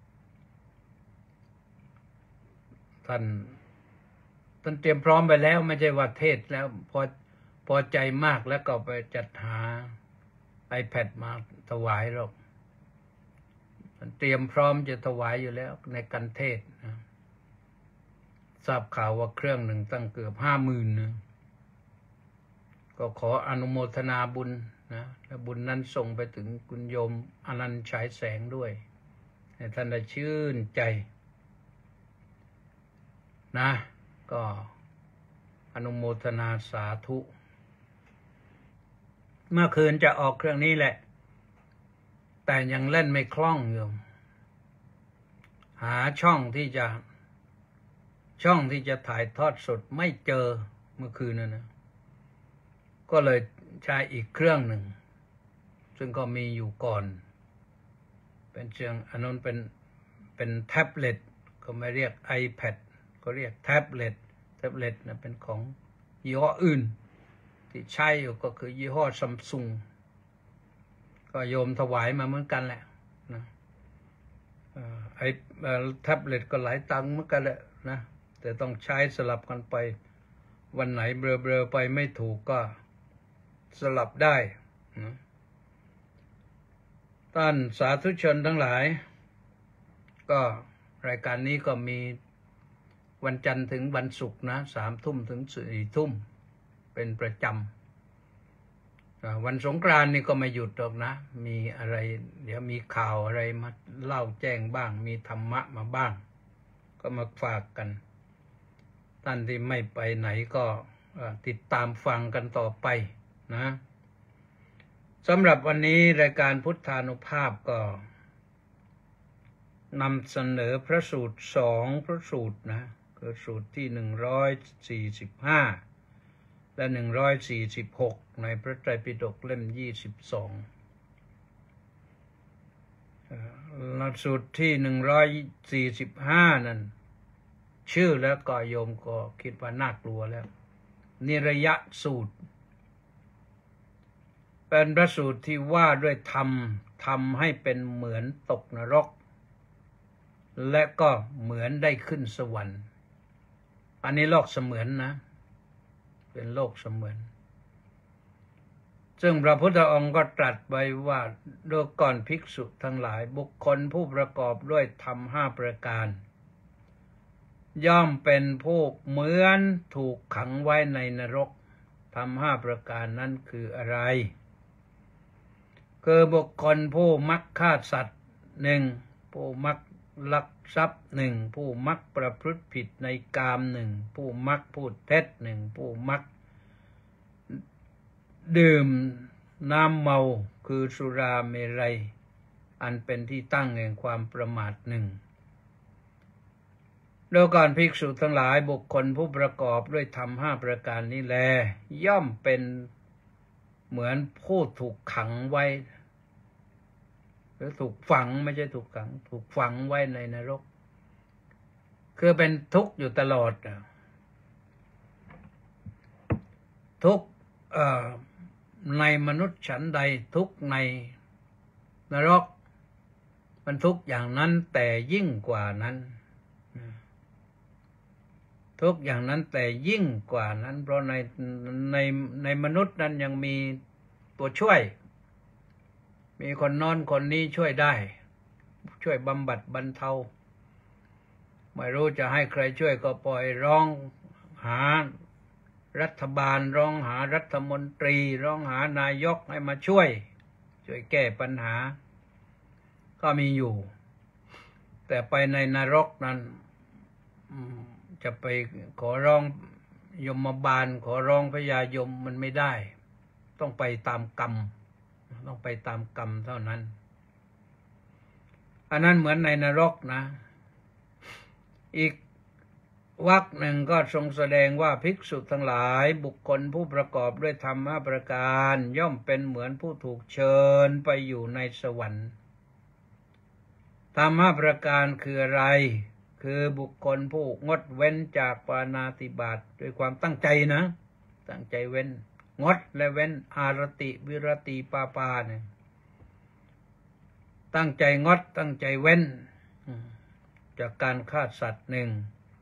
Speaker 2: ท่านท่านเตรียมพร้อมไปแล้วไม่ใช่ว่าเทศแล้วพอพอใจมากแล้วก็ไปจัดหา iPad มาถวายหรอกท่านเตรียมพร้อมจะถวายอยู่แล้วในการเทศนะทราบข่าวว่าเครื่องหนึ่งตั้งเกือบห้าหมื่นนะก็ขออนุโมทนาบุญนะและบุญนั้นส่งไปถึงคุณโยมอนันต์ฉายแสงด้วยให้ท่านได้ชื่นใจนะก็อนุโมทนาสาธุเมื่อคืนจะออกเครื่องนี้แหละแต่ยังเล่นไม่คล่องอยู่หาช่องที่จะช่องที่จะถ่ายทอดสดไม่เจอเมื่อคืนนั่นนะก็เลยใช้อีกเครื่องหนึ่งซึ่งก็มีอยู่ก่อนเป็นเชิงอันนั้นเป็นเป็นแท็บเล็ตก็ไม่เรียก iPad ก็เรียกแท็บเล็ตแท็บเล็ตนะเป็นของยี่ห้ออื่นที่ใช้อยู่ก็คือยี่ห้อซัมซุงก็โยมถวายมาเหมือนกันแหละนะไอ้แท็บเล็ตก็หลายตังค์เหมือนกันแหละนะแต่ต้องใช้สลับกันไปวันไหนเบลอๆไปไม่ถูกก็สลับได้นะท่านสาธุชนทั้งหลายก็รายการนี้ก็มีวันจันทร์ถึงวันศุกร์นะสามทุ่มถึงสี่ทุ่มเป็นประจำวันสงกรานต์นี่ก็ไม่หยุดหรอกนะมีอะไรเดี๋ยวมีข่าวอะไรมาเล่าแจ้งบ้างมีธรรมะมาบ้างก็มาฝากกันท่านที่ไม่ไปไหนก็ติดตามฟังกันต่อไปนะสำหรับวันนี้รายการพุทธานุภาพก็นำเสนอพระสูตรสองพระสูตรนะคือสูตรที่หนึ่งร้อยสี่สิบห้าและหนึ่งร้อยสี่สิบหกในพระไตรปิฎกเล่มยี่สิบสองหลักสูตรที่หนึ่งร้อยสี่สิบห้านั้นชื่อแล้วก็โยมก็คิดว่าน่ากลัวแล้วนิระยะสูตรเป็นพระสูตรที่ว่าด้วยธรรมทำให้เป็นเหมือนตกนรกและก็เหมือนได้ขึ้นสวรรค์อันนี้โลกเสมือนนะเป็นโลกเสมือนซึ่งพระพุทธองค์ก็ตรัสไว้ว่าดูก่อนภิกษุทั้งหลายบุคคลผู้ประกอบด้วยธรรมห้าประการย่อมเป็นผู้เหมือนถูกขังไว้ในนรกธรรมห้าประการนั้นคืออะไรคือบุคคลผู้มักฆ่าสัตว์หนึ่งผู้มักลักทรัพย์หนึ่งผู้มักประพฤติผิดในกามหนึ่งผู้มักพูดเท็จหนึ่งผู้มักดื่มน้ำเมาคือสุราเมรัยอันเป็นที่ตั้งแห่งความประมาทหนึ่งโดยการภิกษุทั้งหลายบุคคลผู้ประกอบด้วยธรรมห้าประการนี้แลย่อมเป็นเหมือนผู้ถูกขังไว้หรือถูกฝังไม่ใช่ถูกขังถูกฝังไว้ในนรกคือเป็นทุกข์อยู่ตลอดทุกข์ในมนุษย์ฉันใดทุกข์ในนรกมันทุกข์อย่างนั้นแต่ยิ่งกว่านั้นทุกข์อย่างนั้นแต่ยิ่งกว่านั้นเพราะในในในมนุษย์นั้นยังมีตัวช่วยมีคนนอนคนนี้ช่วยได้ช่วยบำบัดบรรเทาไม่รู้จะให้ใครช่วยก็ปล่อยร้องหารัฐบาลร้องหารัฐมนตรีร้องหานายกให้มาช่วยช่วยแก้ปัญหาก็มีอยู่แต่ไปในนรกนั้นจะไปขอร้องยมบาลขอร้องพญายมมันไม่ได้ต้องไปตามกรรมต้องไปตามกรรมเท่านั้นอันนั้นเหมือนในนรกนะอีกวรรคหนึ่งก็ทรงแสดงว่าภิกษุทั้งหลายบุคคลผู้ประกอบด้วยธรรมะประการย่อมเป็นเหมือนผู้ถูกเชิญไปอยู่ในสวรรค์ธรรมะประการคืออะไรคือบุคคลผู้งดเว้นจากปาณาติบาตด้วยความตั้งใจนะตั้งใจเว้นงดและเว้นอารติวิรติปาปาเนี่ยตั้งใจงดตั้งใจเว้นจากการฆ่าสัตว์หนึ่ง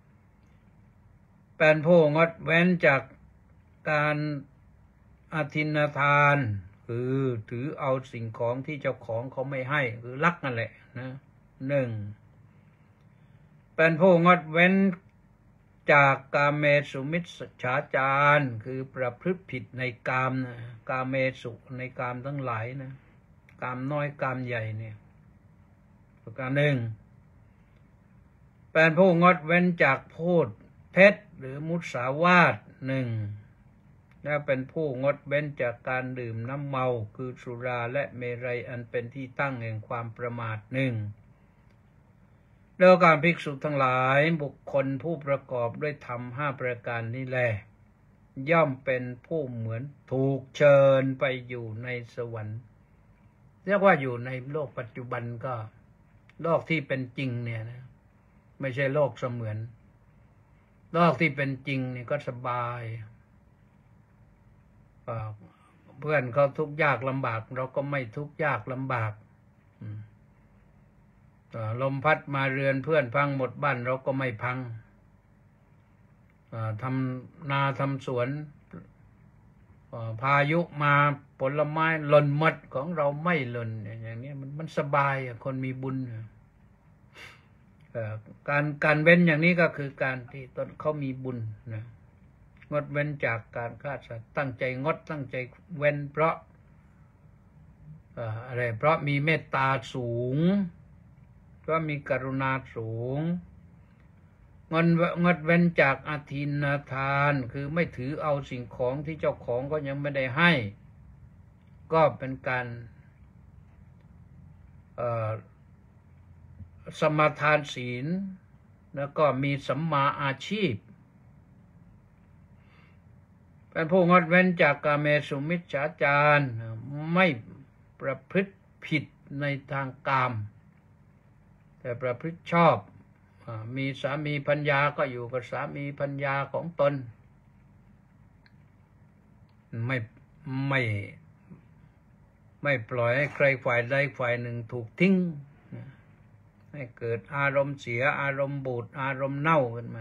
Speaker 2: เป็นผู้งดเว้นจากการอทินทานคือถือเอาสิ่งของที่เจ้าของเขาไม่ให้คือลักนั่นแหละนะหนึ่งเป็นผู้งดเว้นจากกาเมสุมิจฉาจารคือประพฤติผิดในกามนะกาเมสุในกามทั้งหลายนะกามน้อยกามใหญ่เนี่ยประการหนึ่งเป็นผู้งดเว้นจากพูดเท็จหรือมุสาวาทหนึ่งและเป็นผู้งดเว้นจากการดื่มน้ำเมาคือสุราและเมรัยอันเป็นที่ตั้งแห่งความประมาทหนึ่งโดยการภิกษุทั้งหลายบุคคลผู้ประกอบด้วยธรรมห้าประการนี้แลย่อมเป็นผู้เหมือนถูกเชิญไปอยู่ในสวรรค์เรียกว่าอยู่ในโลกปัจจุบันก็โลกที่เป็นจริงเนี่ยนะไม่ใช่โลกเสมือนโลกที่เป็นจริงนี่ก็สบายเพื่อนเขาทุกข์ยากลำบากเราก็ไม่ทุกข์ยากลำบากลมพัดมาเรือนเพื่อนพังหมดบ้านเราก็ไม่พังทำนาทำสวนพายุมาผลไม้หล่นหมดของเราไม่หล่นอย่างนี้มันมันสบายคนมีบุญการการเว้นอย่างนี้ก็คือการที่ตนเขามีบุญนะงดเว้นจากการฆ่าสัตว์ตั้งใจงดตั้งใจเว้นเพราะอะไรเพราะมีเมตตาสูงเพราะมีกรุณาสูงงดงดเว้นจากอทินทานคือไม่ถือเอาสิ่งของที่เจ้าของก็ยังไม่ได้ให้ก็เป็นการสมาทานศีลแล้วก็มีสัมมาอาชีพเป็นผู้งดเว้นจากกาเมสุมิจฉาจารไม่ประพฤติผิดในทางกามแต่ประพฤติชอบมีสามีภรรยาก็อยู่กับสามีภรรยาของตนไม่ไม่ไม่ปล่อยให้ใครฝ่ายใดฝ่ายหนึ่งถูกทิ้งให้เกิดอารมณ์เสียอารมณ์บูดอารมณ์เน่าขึ้นมา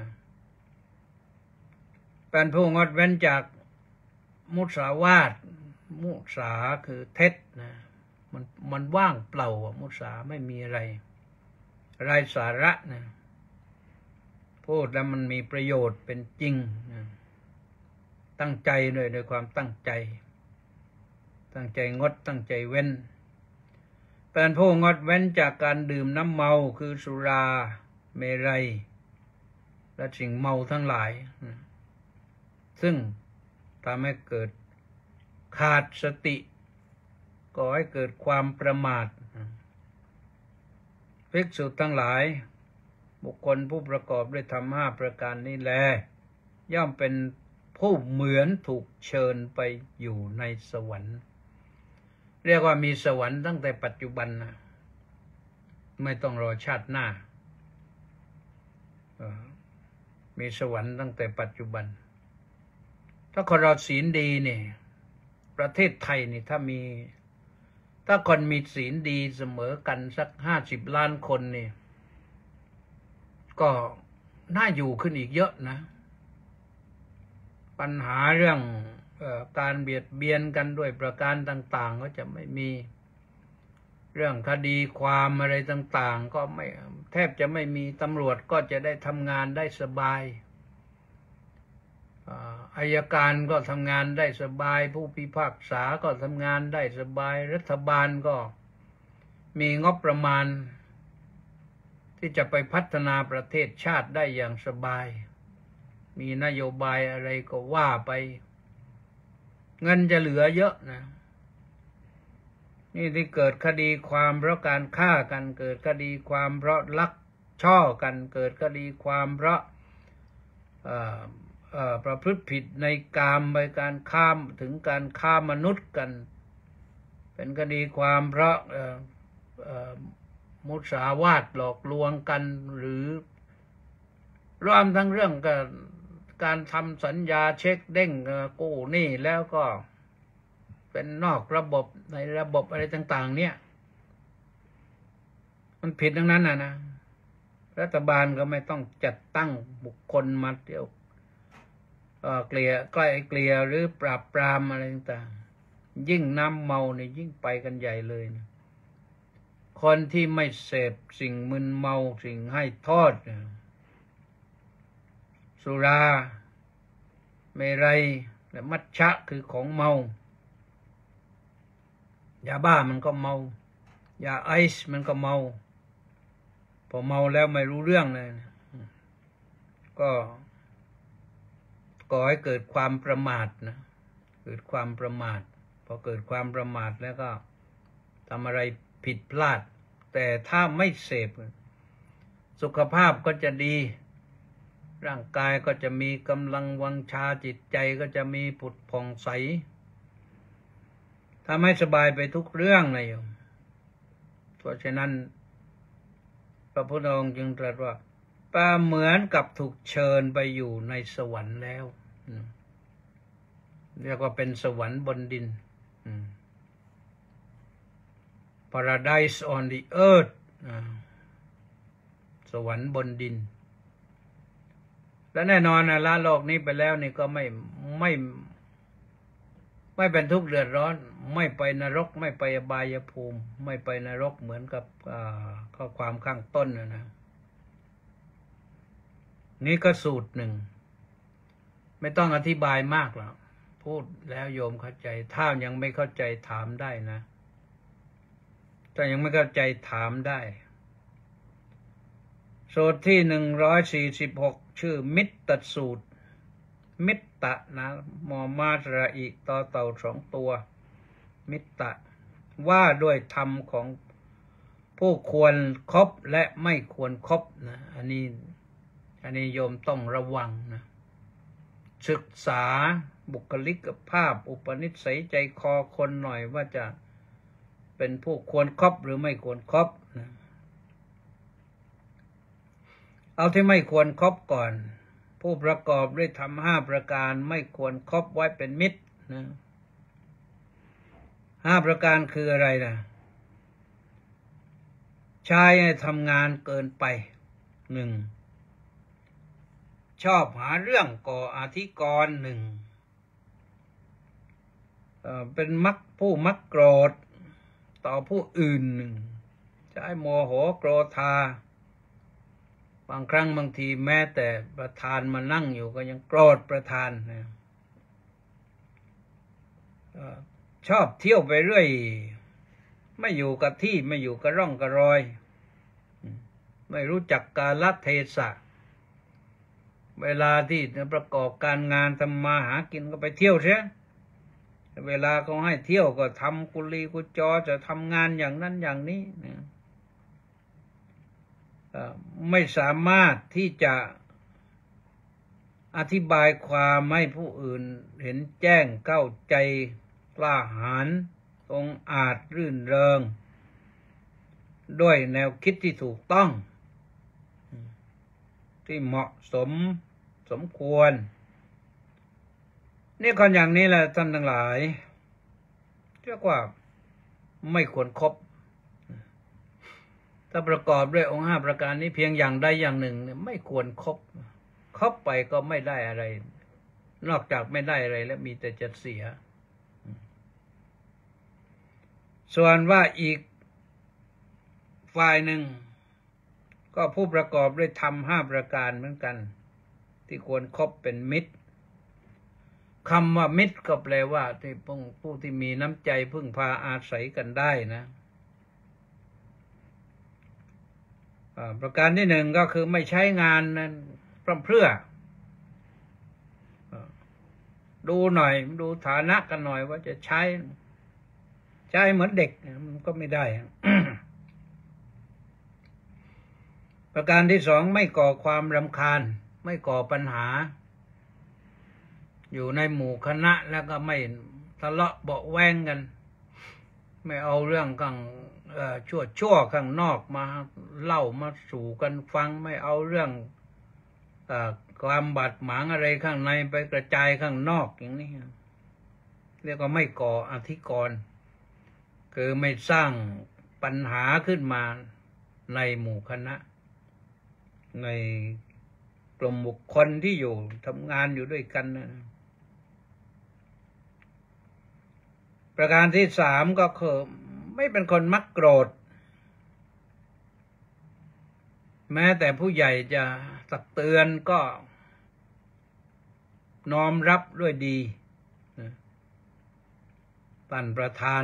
Speaker 2: เป็นผู้งดเว้นจากมุสาวาทมุสาคือเท็จนะมันมันว่างเปล่ามุสาไม่มีอะไรไร้สาระนะพูดแล้วมันมีประโยชน์เป็นจริงนะตั้งใจด้วยด้วยความตั้งใจตั้งใจงดตั้งใจเว้นเป็นผู้งดเว้นจากการดื่มน้ำเมาคือสุราเมรัยและสิ่งเมาทั้งหลายซึ่งทำให้เกิดขาดสติก่อให้เกิดความประมาทภิกษุทั้งหลายบุคคลผู้ประกอบด้วยธรรมห้าประการนี้แลย่อมเป็นผู้เหมือนถูกเชิญไปอยู่ในสวรรค์เรียกว่ามีสวรรค์ตั้งแต่ปัจจุบันนะไม่ต้องรอชาติหน้ามีสวรรค์ตั้งแต่ปัจจุบันถ้าคนเราศีลดีเนี่ยประเทศไทยนี่ถ้ามีถ้าคนมีศีลดีเสมอกันสักห้าสิบล้านคนนี่ก็น่าอยู่ขึ้นอีกเยอะนะปัญหาเรื่องเอ่อการเบียดเบียนกันด้วยประการต่างๆก็จะไม่มีเรื่องคดีความอะไรต่างๆก็ไม่แทบจะไม่มีตำรวจก็จะได้ทำงานได้สบายอัยการก็ทำงานได้สบายผู้พิพากษาก็ทำงานได้สบายรัฐบาลก็มีงบประมาณที่จะไปพัฒนาประเทศชาติได้อย่างสบายมีนโยบายอะไรก็ว่าไปเงินจะเหลือเยอะนะนี่ที่เกิดคดีความเพราะการฆ่ากันเกิดคดีความเพราะลักช่อกันเกิดคดีความเพราะเอ่อเอ่อประพฤติผิดในกามไปการฆ่าถึงการฆ่ามนุษย์กันเป็นคดีความเพราะเอ่อเอ่อมุสาวาทหลอกลวงกันหรือรวมทั้งเรื่องการการทำสัญญาเช็คเด้งกู้หนี้แล้วก็เป็นนอกระบบในระบบอะไรต่างๆเนี่ยมันผิดทั้งนั้นนะนะรัฐบาลก็ไม่ต้องจัดตั้งบุคคลมาเดี๋ยวเกลี่ยใกล้เกลี่ยหรือปราบปรามอะไรต่างๆยิ่งน้ำเมาเนี่ยยิ่งไปกันใหญ่เลยนะคนที่ไม่เสพสิ่งมึนเมาสิ่งให้โทษสุราเมรัยและมัชฌะคือของเมายาบ้ามันก็เมายาไอซ์มันก็เมาพอเมาแล้วไม่รู้เรื่องเลยก็ก่อให้เกิดความประมาทนะเกิดความประมาทพอเกิดความประมาทแล้วก็ทำอะไรผิดพลาดแต่ถ้าไม่เสพสุขภาพก็จะดีร่างกายก็จะมีกำลังวังชาจิตใจก็จะมีผุดผ่องใสทำให้สบายไปทุกเรื่องเลยโยมเพราะฉะนั้นพระพุทธองค์จึงตรัสว่าป้าเหมือนกับถูกเชิญไปอยู่ในสวรรค์แล้วเรียกว่าเป็นสวรรค์บนดิน Paradise on the earth สวรรค์บนดินและแน่นอนนะละโลกนี้ไปแล้วนี่ก็ไม่ไม่ไม่เป็นทุกข์เดือดร้อนไม่ไปนรกไม่ไปอบายภูมิไม่ไปนรกเหมือนกับข้อความข้างต้นนะนะนี่ก็สูตรหนึ่งไม่ต้องอธิบายมากหรอกพูดแล้วโยมเข้าใจถ้ายังไม่เข้าใจถามได้นะถ้ายังไม่เข้าใจถามได้สูตรที่หนึ่งร้อยสี่สิบหกชื่อมิตตสูตรมิตตะนะมอมาตระอิต่อเต่าสองตัวมิตตะว่าด้วยธรรมของผู้ควรคบและไม่ควรคบนะอันนี้อันนี้โยมต้องระวังนะศึกษาบุคลิกภาพอุปนิสัยใจคอคนหน่อยว่าจะเป็นผู้ควรคบหรือไม่ควรคบนะเอาที่ไม่ควรคบก่อนผู้ประกอบด้วยธรรมห้าประการไม่ควรคบไว้เป็นมิตรนะห้าประการคืออะไรนะชายให้ทำงานเกินไปหนึ่งชอบหาเรื่องก่ออธิกรณ์หนึ่งเป็นมักผู้มักโกรธต่อผู้อื่นหนึ่งใช้โมโหโกรธาบางครั้งบางทีแม้แต่ประธานมานั่งอยู่ก็ยังโกรธประธานนะชอบเที่ยวไปเรื่อยไม่อยู่กับที่ไม่อยู่กับร่องกับรอยไม่รู้จักกาลเทศะเวลาที่ประกอบการงานทำมาหากินก็ไปเที่ยวเสียเวลาเขาให้เที่ยวก็ทำกุลีกุจอจะทำงานอย่างนั้นอย่างนี้ไม่สามารถที่จะอธิบายความให้ผู้อื่นเห็นแจ้งเข้าใจกล้าหาญองอาจรื่นเริงด้วยแนวคิดที่ถูกต้องที่เหมาะสมสมควรนี่คนอย่างนี้แหละท่านทั้งหลายเรียกว่าไม่ควรคบถ้าประกอบด้วยองค์ห้าประการนี้เพียงอย่างใดอย่างหนึ่งเนี่ยไม่ควรคบคบไปก็ไม่ได้อะไรนอกจากไม่ได้อะไรแล้วมีแต่จะเสียส่วนว่าอีกฝ่ายหนึ่งก็ผู้ประกอบด้วยธรรมห้าประการเหมือนกันที่ควรคบเป็นมิตรคำว่ามิตรก็แปลว่าที่ผู้ที่มีน้ำใจพึ่งพาอาศัยกันได้นะประการที่หนึ่งก็คือไม่ใช้งานนั้นพร่ำเพรื่อดูหน่อยดูฐานะกันหน่อยว่าจะใช้ใช้เหมือนเด็กมันก็ไม่ได้ ประการที่สองไม่ก่อความรำคาญไม่ก่อปัญหาอยู่ในหมู่คณะแล้วก็ไม่ทะเลาะเบาะแว้งกันไม่เอาเรื่องข้างชั่วชั่วข้างนอกมาเล่ามาสู่กันฟังไม่เอาเรื่องความบาดหมางอะไรข้างในไปกระจายข้างนอกอย่างนี้เรียกว่าไม่ก่ออธิกรณ์คือไม่สร้างปัญหาขึ้นมาในหมู่คณะในกลุ่มบุคคลที่อยู่ทำงานอยู่ด้วยกันนะประการที่สามก็คือไม่เป็นคนมักโกรธแม้แต่ผู้ใหญ่จะตักเตือนก็น้อมรับด้วยดีท่านประธาน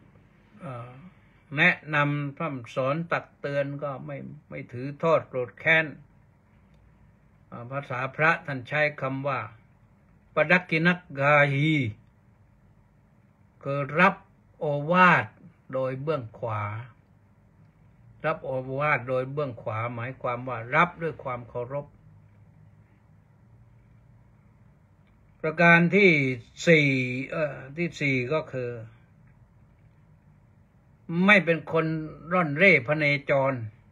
Speaker 2: แนะนำพร่ำสอนตักเตือนก็ไม่ไม่ถือโทษโกรธแค้นภาษาพระท่านใช้คำว่าปดักกินักกาฮีคือรับโอวาทโดยเบื้องขวารับโอวาทโดยเบื้องขวาหมายความว่ารับด้วยความเคารพประการที่สี่เอ่อที่สี่ก็คือไม่เป็นคนร่อนเร่พเนจร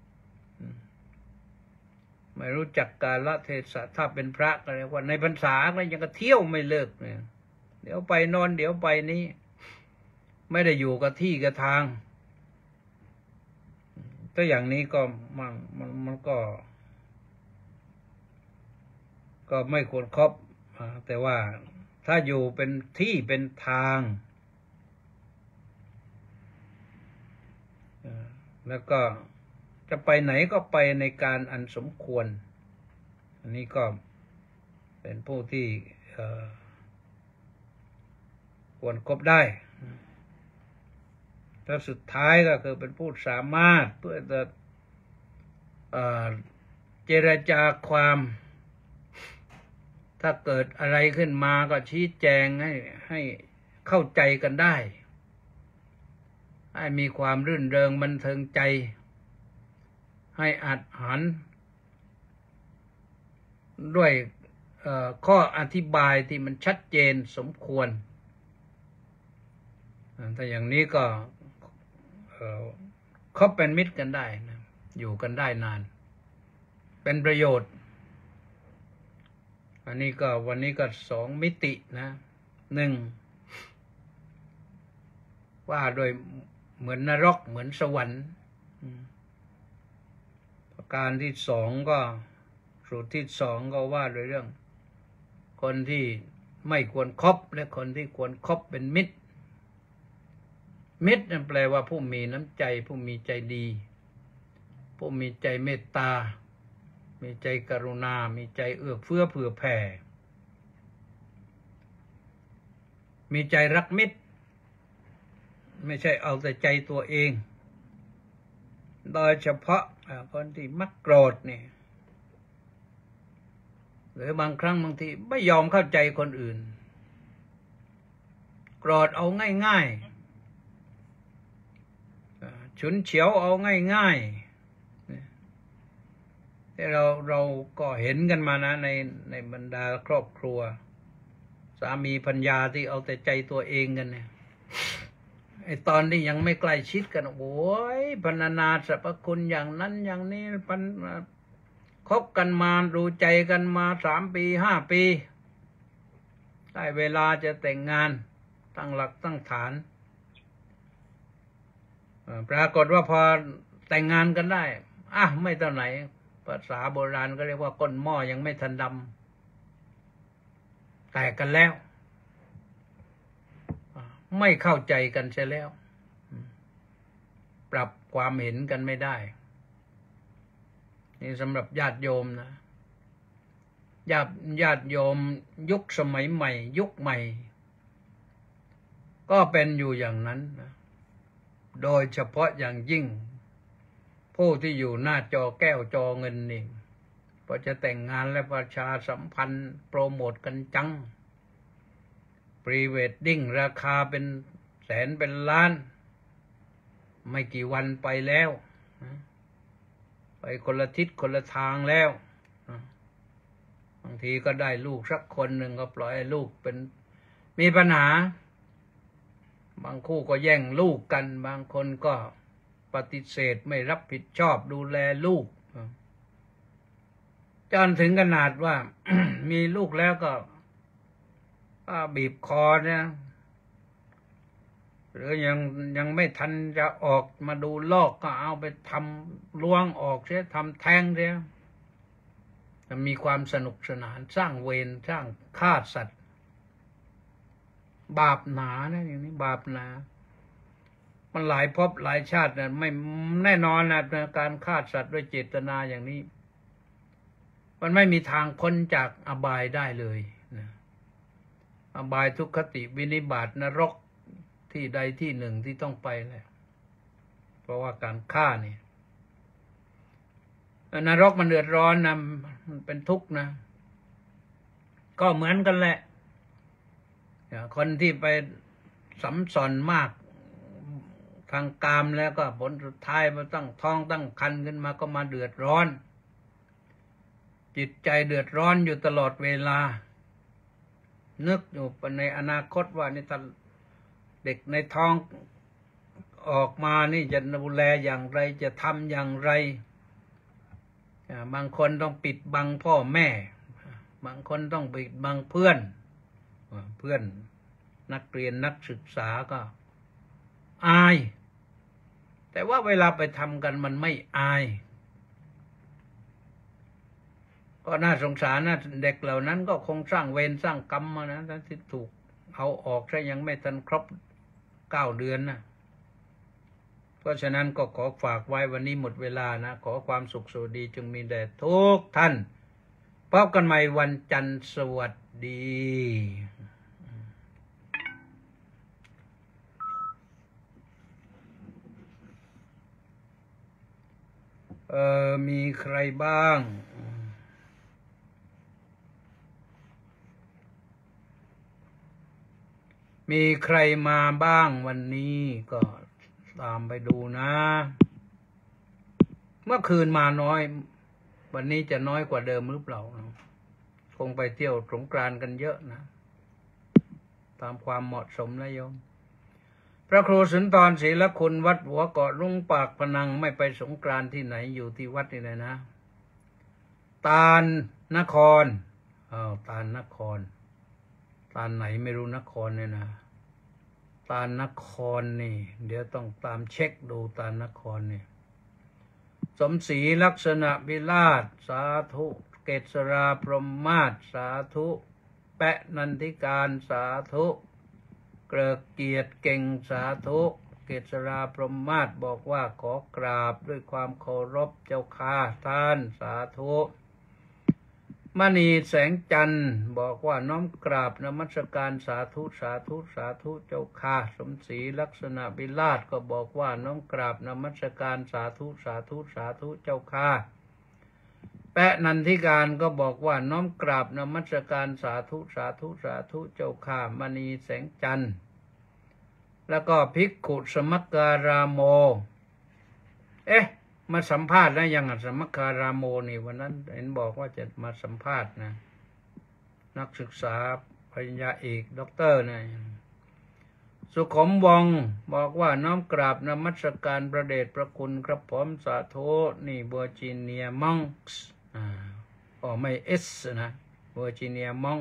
Speaker 2: ไม่รู้จักกาลเทศะถ้าเป็นพระก็เรียกว่าในพรรษาก็ยังก็เที่ยวไม่เลิกเนี่ยเดี๋ยวไปนอนเดี๋ยวไปนี้ไม่ได้อยู่กับที่กับทางถ้าอย่างนี้ก็มันมันมันก็ก็ไม่ควรคบแต่ว่าถ้าอยู่เป็นที่เป็นทางแล้วก็จะไปไหนก็ไปในการอันสมควรอันนี้ก็เป็นผู้ที่ควรคบได้แล้วสุดท้ายก็คือเป็นผู้สามารถเพื่อจะเจรจาความถ้าเกิดอะไรขึ้นมาก็ชี้แจงให้ให้เข้าใจกันได้ให้มีความรื่นเริงบันเทิงใจให้อัดหันด้วยข้ออธิบายที่มันชัดเจนสมควรถ้าอย่างนี้ก็คบเป็นมิตรกันได้นะอยู่กันได้นานเป็นประโยชน์อันนี้ก็วันนี้ก็สองมิตินะหนึ่งว่าโดยเหมือนนรกเหมือนสวรรค์ประการที่สองก็สูตรที่สองก็ว่าโดยเรื่องคนที่ไม่ควรคบและคนที่ควรคบเป็นมิตรมิตรนั่นแปลว่าผู้มีน้ำใจผู้มีใจดีผู้มีใจเมตตามีใจกรุณามีใจเอื้อเฟื้อเผื่อแผ่มีใจรักมิตรไม่ใช่เอาแต่ใจตัวเองโดยเฉพาะคนที่มักโกรธเนี่ยหรือบางครั้งบางทีไม่ยอมเข้าใจคนอื่นโกรธเอาง่ายๆฉุนเฉียวเอาง่ายๆที่เราเราก็เห็นกันมานะในในบรรดาครอบครัวสามีภรรยาที่เอาแต่ใจตัวเองกันเนี่ยไอตอนที่ยังไม่ใกล้ชิดกันโอ้ยพรรณนาสรรพคุณอย่างนั้นอย่างนี้พันคบกันมาดูใจกันมาสามปีห้าปีได้เวลาจะแต่งงานตั้งหลักตั้งฐานปรากฏว่าพอแต่งงานกันได้อ่ะไม่เท่าไหร่ภาษาโบราณก็เรียกว่าก้นหม้อยังไม่ทันดำแตกกันแล้วไม่เข้าใจกันใช่แล้วปรับความเห็นกันไม่ได้นี่สำหรับญาติโยมนะญาติญาติโยมยุคสมัยใหม่ยุคใหม่ก็เป็นอยู่อย่างนั้นนะโดยเฉพาะอย่างยิ่งผู้ที่อยู่หน้าจอแก้วจอเงินนี่พอจะแต่งงานและประชาสัมพันธ์โปรโมทกันจังพรีเวดดิ้งราคาเป็นแสนเป็นล้านไม่กี่วันไปแล้วไปคนละทิศคนละทางแล้วบางทีก็ได้ลูกสักคนหนึ่งก็ปล่อยให้ลูกเป็นมีปัญหาบางคู่ก็แย่งลูกกันบางคนก็ปฏิเสธไม่รับผิดชอบดูแลลูกจนถึงขนาดว่า มีลูกแล้วก็บีบคอเนี่ยหรือยังยังไม่ทันจะออกมาดูลอกก็เอาไปทำล้วงออกเสียทำแท้งเสียจะมีความสนุกสนานสร้างเวรสร้างฆ่าสัตว์บาปหนานะอย่างนี้บาปหนามันหลายภพหลายชาตินะไม่แน่นอนนะการฆ่าสัตว์ด้วยเจตนาอย่างนี้มันไม่มีทางพ้นจากอบายได้เลยนะอบายทุกขติวินิบาตนรกที่ใดที่หนึ่งที่ต้องไปแหละเพราะว่าการฆ่าเนี่ยนรกมันเดือดร้อนนะมันเป็นทุกข์นะก็เหมือนกันแหละคนที่ไปสัมสอนมากทางกามแล้วก็ผลสุดท้ายมาตั้งท้องตั้งครรภ์ขึ้นมาก็มาเดือดร้อนจิตใจเดือดร้อนอยู่ตลอดเวลานึกอยู่ในอนาคตว่านี่ถ้าเด็กในท้องออกมานี่จะดูแลอย่างไรจะทำอย่างไรบางคนต้องปิดบังพ่อแม่บางคนต้องปิดบังเพื่อนเพื่อนนักเรียนนักศึกษาก็อายแต่ว่าเวลาไปทำกันมันไม่อายก็น่าสงสารนะเด็กเหล่านั้นก็คงสร้างเวรสร้างกรรมมานะที่ถูกเอาออกซะยังไม่ทันครบเก้าเดือนนะเพราะฉะนั้นก็ขอฝากไว้วันนี้หมดเวลานะขอความสุขสวัสดีจงมีแด่ทุกท่านพบกันใหม่วันจันทร์สวัสดีเออมีใครบ้างมีใครมาบ้างวันนี้ก็ตามไปดูนะเมื่อคืนมาน้อยวันนี้จะน้อยกว่าเดิมหรือเปล่าคงไปเที่ยวสงกรานต์กันเยอะนะตามความเหมาะสมนะโยมพระครูสุนทรศรีละคุณวัดหัวเกาะลุงปากพนังไม่ไปสงกรานต์ที่ไหนอยู่ที่วัดนี่เลยนะตาลนครอ้าวตาลนครตาลไหนไม่รู้นครเนี่ยนะตาลนครนี่เดี๋ยวต้องตามเช็คดูตาลนครนี่สมศรีลักษณะวิราชสาธุเกษราพรหมมาศสาธุแปะนันทิการสาธุเกริกเกียรติเก่งสาธุเกษราพรหมมาศบอกว่าขอกราบด้วยความเคารพเจ้าค่ะท่านสาธุมณีแสงจันทร์บอกว่าน้อมกราบนมัสการสาธุสาธุสาธุเจ้าค่ะสมศรีลักษณะวิราชก็บอกว่าน้อมกราบนมัสการสาธุสาธุสาธุเจ้าค่ะแปะนันทิการก็บอกว่าน้อมกราบนมัสการสาธุสาธุสาธุเจ้าค่ะมณีแสงจันทร์แล้วก็ภิกขุสมัคการามโมเอ๊ะมาสัมภาษณ์แล้วยังอ่ะสมัคการามโมนี่วันนั้นเห็นบอกว่าจะมาสัมภาษณ์นะนักศึกษาปริญญาเอกด็อกเตอร์นะสุขมวงบอกว่าน้อมกราบนมัสการพระเดชพระคุณครับผมสาธุนี่เวอร์จิเนียมองส์อ่าอ๋อไม่เอสนะเวอร์จิเนียมอง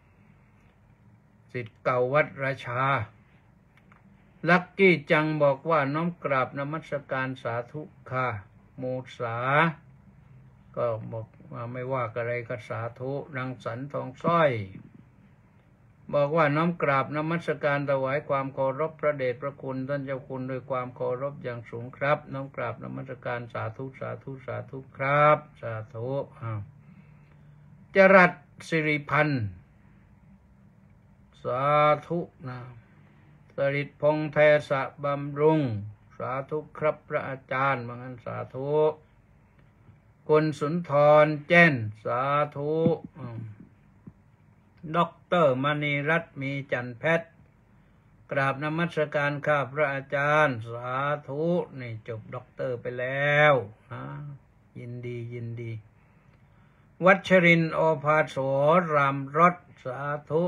Speaker 2: ศิษย์เก่าวัดราชาลักกี้จังบอกว่าน้อมกราบนมัสการสาธุค่ะโมสาก็บอกว่าไม่ว่าอะไรก็สาธุรังสรรค์ทองสร้อยบอกว่าน้อมกราบนมัสการถวายความเคารพพระเดชพระคุณท่านเจ้าคุณด้วยความเคารพอย่างสูงครับน้อมกราบนมัสการสาธุสาธุสาธุครับสาธุอ้าวจรัสสิริพันธ์สาธุนะสริตพงษ์แทสะบำรุงสาธุครับพระอาจารย์ว่างั้นสาธุคุณสุนทรเจนสาธุด็อกเตอร์มณีรัตน์มีจันทร์เพชรกราบนมัสการข้าพระอาจารย์สาธุนี่จบด็อกเตอร์ไปแล้วนะยินดียินดีวัชรินทร์โอภาโสรามรสสาธุ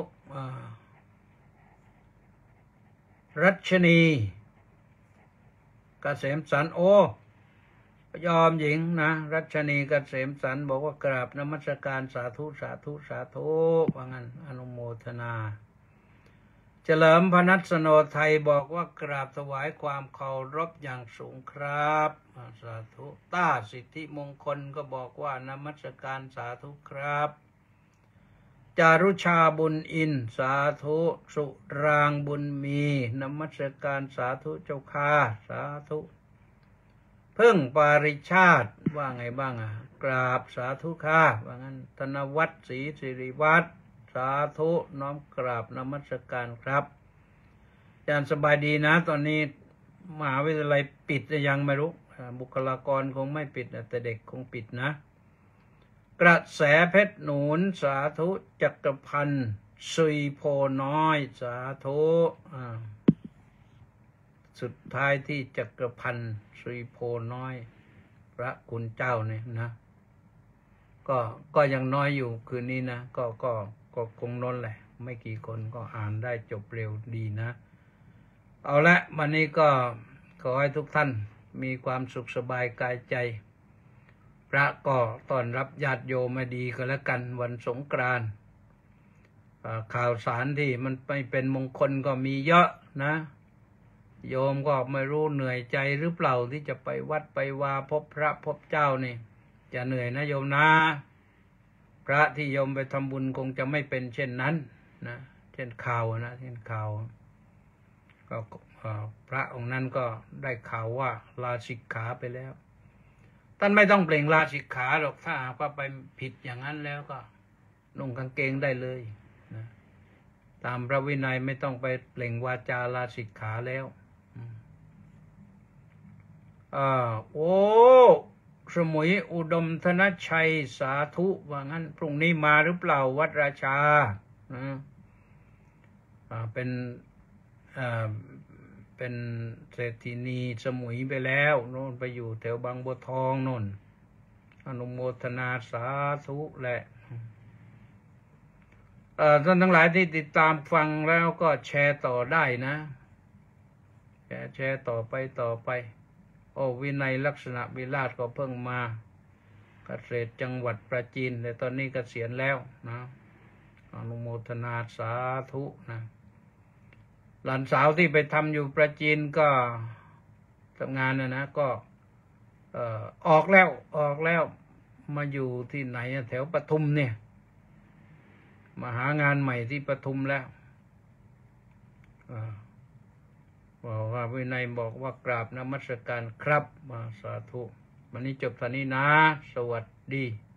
Speaker 2: รัชนีเกษมสันต์โอยอมหญิงนะรัชนีเกษมสันต์บอกว่ากราบนมัสการสาธุสาธุสาธุว่างั้นอนุโมทนาเฉลิมพนัสโนไทยบอกว่ากราบถวายความเคารพอย่างสูงครับสาธุต้าสิทธิมงคลก็บอกว่านมัสการสาธุครับจารุชาบุญอินสาธุสุรางบุญมีนมัสการสาธุเจ้าค่ะสาธุพึ่งปาริชาติว่าไงบ้างอ่ะกราบสาธุค่ะว่างั้นธนวัฒน์ศรีสิริวัฒน์สาธุน้อมกราบนมัสการครับอาจารย์สบายดีนะตอนนี้มหาวิทยาลัยปิดยังไม่รู้บุคลากรคงไม่ปิดแต่เด็กคงปิดนะกระแสเพชรหนุนสาธุจักรพันธ์สุยโพน้อยสาธุสุดท้ายที่จักรพันธ์สุยโพน้อยพระคุณเจ้าเนี่ยนะก็ก็ยังน้อยอยู่คืนนี้นะก็ก็ก็คงน้นแหละไม่กี่คนก็อ่านได้จบเร็วดีนะเอาละวันนี้ก็ขอให้ทุกท่านมีความสุขสบายกายใจพระก็ต้อนรับญาติโยมมาดีก็แล้วกันวันสงกรานต์ข่าวสารที่มันไม่เป็นมงคลก็มีเยอะนะโยมก็ไม่รู้เหนื่อยใจหรือเปล่าที่จะไปวัดไปวาพบพระพบเจ้านี่จะเหนื่อยนะโยมนะพระที่โยมไปทำบุญคงจะไม่เป็นเช่นนั้นนะเช่นข่าวนะเช่นข่าวก็พระองค์นั้นก็ได้ข่าวว่าลาสิกขาไปแล้วท่านไม่ต้องเปล่งลาสิกขาหรอกถ้าหากว่าไปผิดอย่างนั้นแล้วก็นุ่งกางเกงได้เลยนะตามพระวินัยไม่ต้องไปเปล่งวาจาลาสิกขาแล้วอ่าโอ้สมุยอุดมธนชัยสาธุว่างั้นพรุ่งนี้มาหรือเปล่าวัดราชานะอ่าเป็นอ่าเป็นเศรษฐินีสมุยไปแล้วโน่นไปอยู่แถวบางบัวทองโน่นอนุโมทนาสาธุแหละท่านทั้งหลายที่ติดตามฟังแล้วก็แชร์ต่อได้นะแชร์แชร์ต่อไปต่อไปโอ้วินัยลักษณะวิราชก็เพิ่งมาเกษตรจังหวัดปราจีนแต่ตอนนี้เกษียณแล้วนะอนุโมทนาสาธุนะหลานสาวที่ไปทำอยู่ปราจีนก็ทำงานนะนะก็เอ่อออกแล้วออกแล้วมาอยู่ที่ไหนแถวปทุมเนี่ยมาหางานใหม่ที่ปทุมแล้วบอกว่าวินัยบอกว่ากราบนมัสการครับมาสาธุวันนี้จบเท่านี้นะสวัสดี